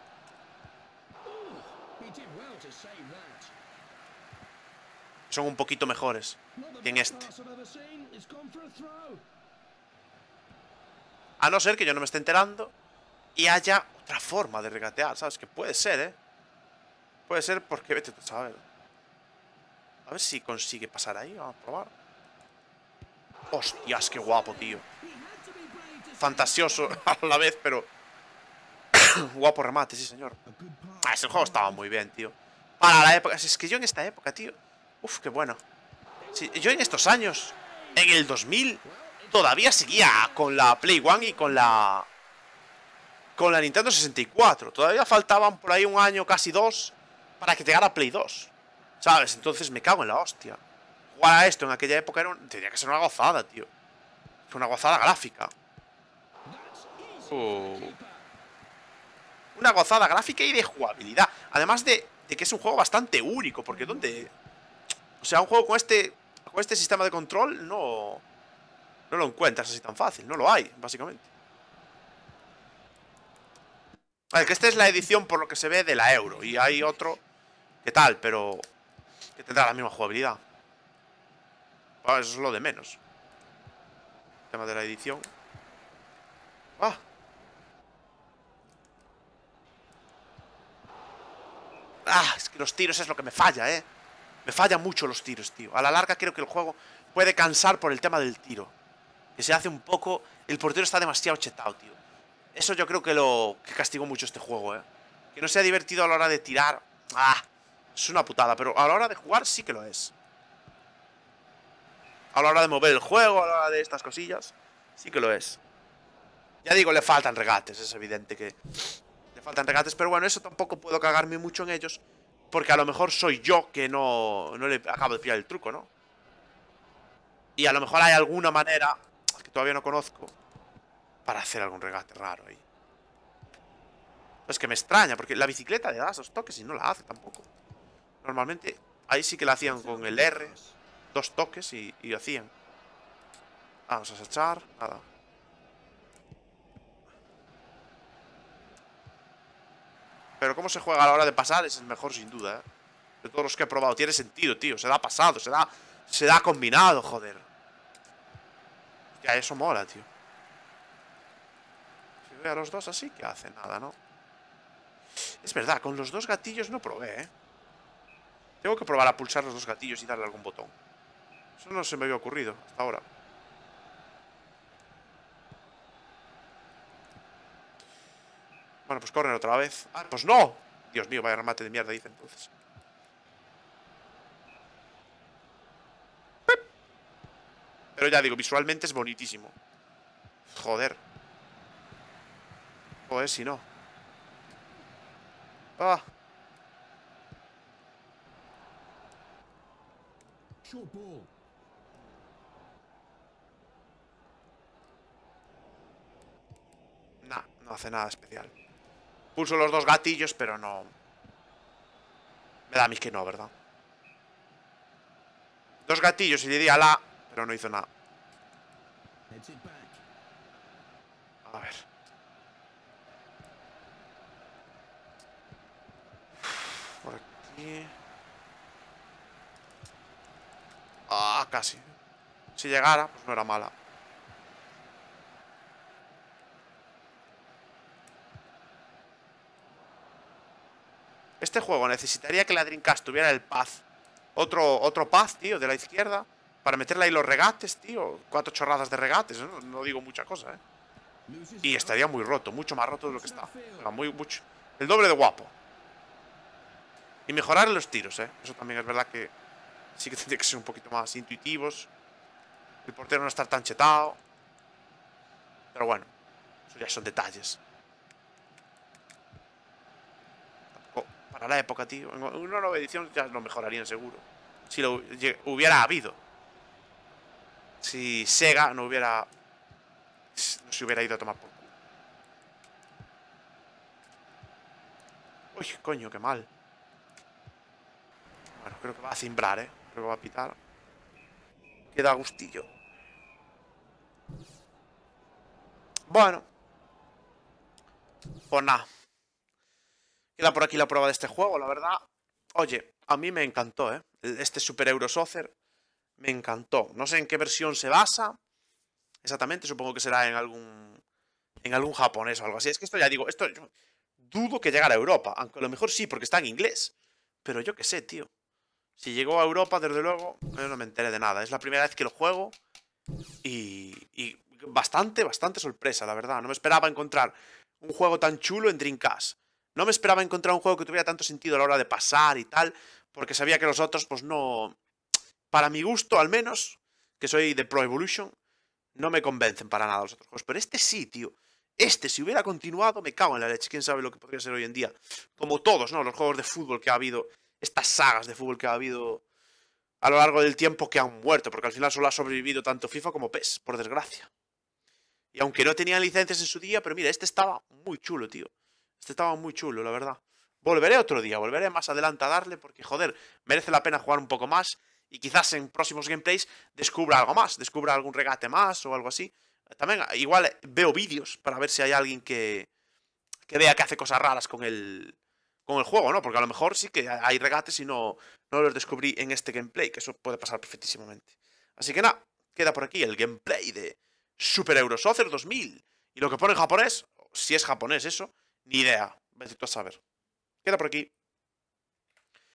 Son un poquito mejores que en este. A no ser que yo no me esté enterando y haya otra forma de regatear, ¿sabes? Que puede ser, ¿eh? Puede ser porque... Vete tú a saber. A ver si consigue pasar ahí. Vamos a probar. Hostias, qué guapo, tío. Fantasioso a la vez, pero... guapo remate, sí, señor. Ese juego estaba muy bien, tío. Para la época... Es que yo en esta época, tío... Uf, qué bueno. Sí, yo en estos años, en el 2000, todavía seguía con la Play One y con la Nintendo 64. Todavía faltaban por ahí un año, casi dos, para que llegara Play 2. ¿Sabes? Entonces me cago en la hostia. Jugar a esto en aquella época tenía que ser una gozada, tío. Fue una gozada gráfica. Una gozada gráfica y de jugabilidad. Además de que es un juego bastante único. Porque ¿dónde? O sea, un juego con este sistema de control no lo encuentras así tan fácil. No lo hay, básicamente. A ver, que esta es la edición por lo que se ve de la Euro. Y hay otro que tal, pero que tendrá la misma jugabilidad. Bueno, eso es lo de menos. El tema de la edición. ¡Ah! ¡Ah! Es que los tiros es lo que me falla, ¿eh? Me fallan mucho los tiros, tío. A la larga creo que el juego puede cansar por el tema del tiro. Que se hace un poco... El portero está demasiado chetado, tío. Eso yo creo que que castigó mucho este juego, ¿eh? Que no sea divertido a la hora de tirar. ¡Ah! Es una putada, pero a la hora de jugar sí que lo es. A la hora de mover el juego, a la hora de estas cosillas, sí que lo es. Ya digo, le faltan regates, es evidente que le faltan regates, pero bueno, eso tampoco puedo cagarme mucho en ellos, porque a lo mejor soy yo que no le acabo de pillar el truco, ¿no? Y a lo mejor hay alguna manera, que todavía no conozco, para hacer algún regate raro ahí. Es que me extraña, porque la bicicleta le das 2 toques y no la hace tampoco. Normalmente, ahí sí que la hacían con el R, 2 toques y hacían. Vamos a echar, nada. Pero cómo se juega a la hora de pasar es el mejor sin duda, ¿eh? De todos los que he probado. Tiene sentido, tío. Se da pasado, se da combinado, joder. Ya, eso mola, tío. Si veo a los dos así, ¿qué hace? Nada, ¿no? Es verdad, con los 2 gatillos no probé, ¿eh? Tengo que probar a pulsar los 2 gatillos y darle algún botón. Eso no se me había ocurrido hasta ahora. Bueno, pues corren otra vez. ¡Ah, pues no! Dios mío, vaya remate de mierda, dice entonces. Pero ya digo, visualmente es bonitísimo. Joder. Joder, si no. Ah. Nah, no hace nada especial. Pulso los 2 gatillos, pero no. Me da a mí que no, ¿verdad? 2 gatillos y le di a la... Pero no hizo nada. A ver. Por aquí. Ah, casi. Si llegara, pues no era mala. Este juego necesitaría que la Dreamcast tuviera el pad. Otro pad, tío, de la izquierda. Para meterle ahí los regates, tío. 4 chorradas de regates, ¿no? No digo mucha cosa, ¿eh? Y estaría muy roto, mucho más roto de lo que está. O sea, mucho. El doble de guapo. Y mejorar los tiros, ¿eh? Eso también es verdad que sí que tendría que ser un poquito más intuitivos. El portero no estar tan chetado. Pero bueno, eso ya son detalles. Para la época, tío. En una nueva edición ya lo mejorarían seguro. Si lo hubiera habido. Si Sega no se hubiera ido a tomar por culo. Uy, coño, qué mal. Bueno, creo que va a cimbrar, ¿eh? Creo que va a pitar. Queda a gustillo. Bueno. Pues nada. Queda por aquí la prueba de este juego, la verdad. Oye, a mí me encantó, ¿eh? Este Super Euro Soccer me encantó. No sé en qué versión se basa. Exactamente, supongo que será en algún japonés o algo así. Es que esto ya digo, esto yo dudo que llegara a Europa. Aunque a lo mejor sí, porque está en inglés. Pero yo qué sé, tío. Si llegó a Europa, desde luego, yo no me enteré de nada. Es la primera vez que lo juego y bastante sorpresa, la verdad. No me esperaba encontrar un juego tan chulo en Dreamcast. No me esperaba encontrar un juego que tuviera tanto sentido a la hora de pasar y tal, porque sabía que los otros, pues no... Para mi gusto, al menos, que soy de Pro Evolution, no me convencen para nada los otros juegos. Pero este sí, tío. Este, si hubiera continuado, me cago en la leche. Quién sabe lo que podría ser hoy en día. Como todos, ¿no? Los juegos de fútbol que ha habido. Estas sagas de fútbol que ha habido a lo largo del tiempo que han muerto. Porque al final solo ha sobrevivido tanto FIFA como PES, por desgracia. Y aunque no tenían licencias en su día, pero mira, este estaba muy chulo, tío. Este estaba muy chulo, la verdad. Volveré otro día, volveré más adelante a darle porque, joder, merece la pena jugar un poco más y quizás en próximos gameplays descubra algo más, descubra algún regate más o algo así. También, igual veo vídeos para ver si hay alguien que vea que hace cosas raras con el juego, ¿no? Porque a lo mejor sí que hay regates y no los descubrí en este gameplay, que eso puede pasar perfectísimamente. Así que nada, queda por aquí el gameplay de Super Euro Soccer 2000. Y lo que pone en japonés, si es japonés eso, ni idea. Vete tú a saber. Queda por aquí.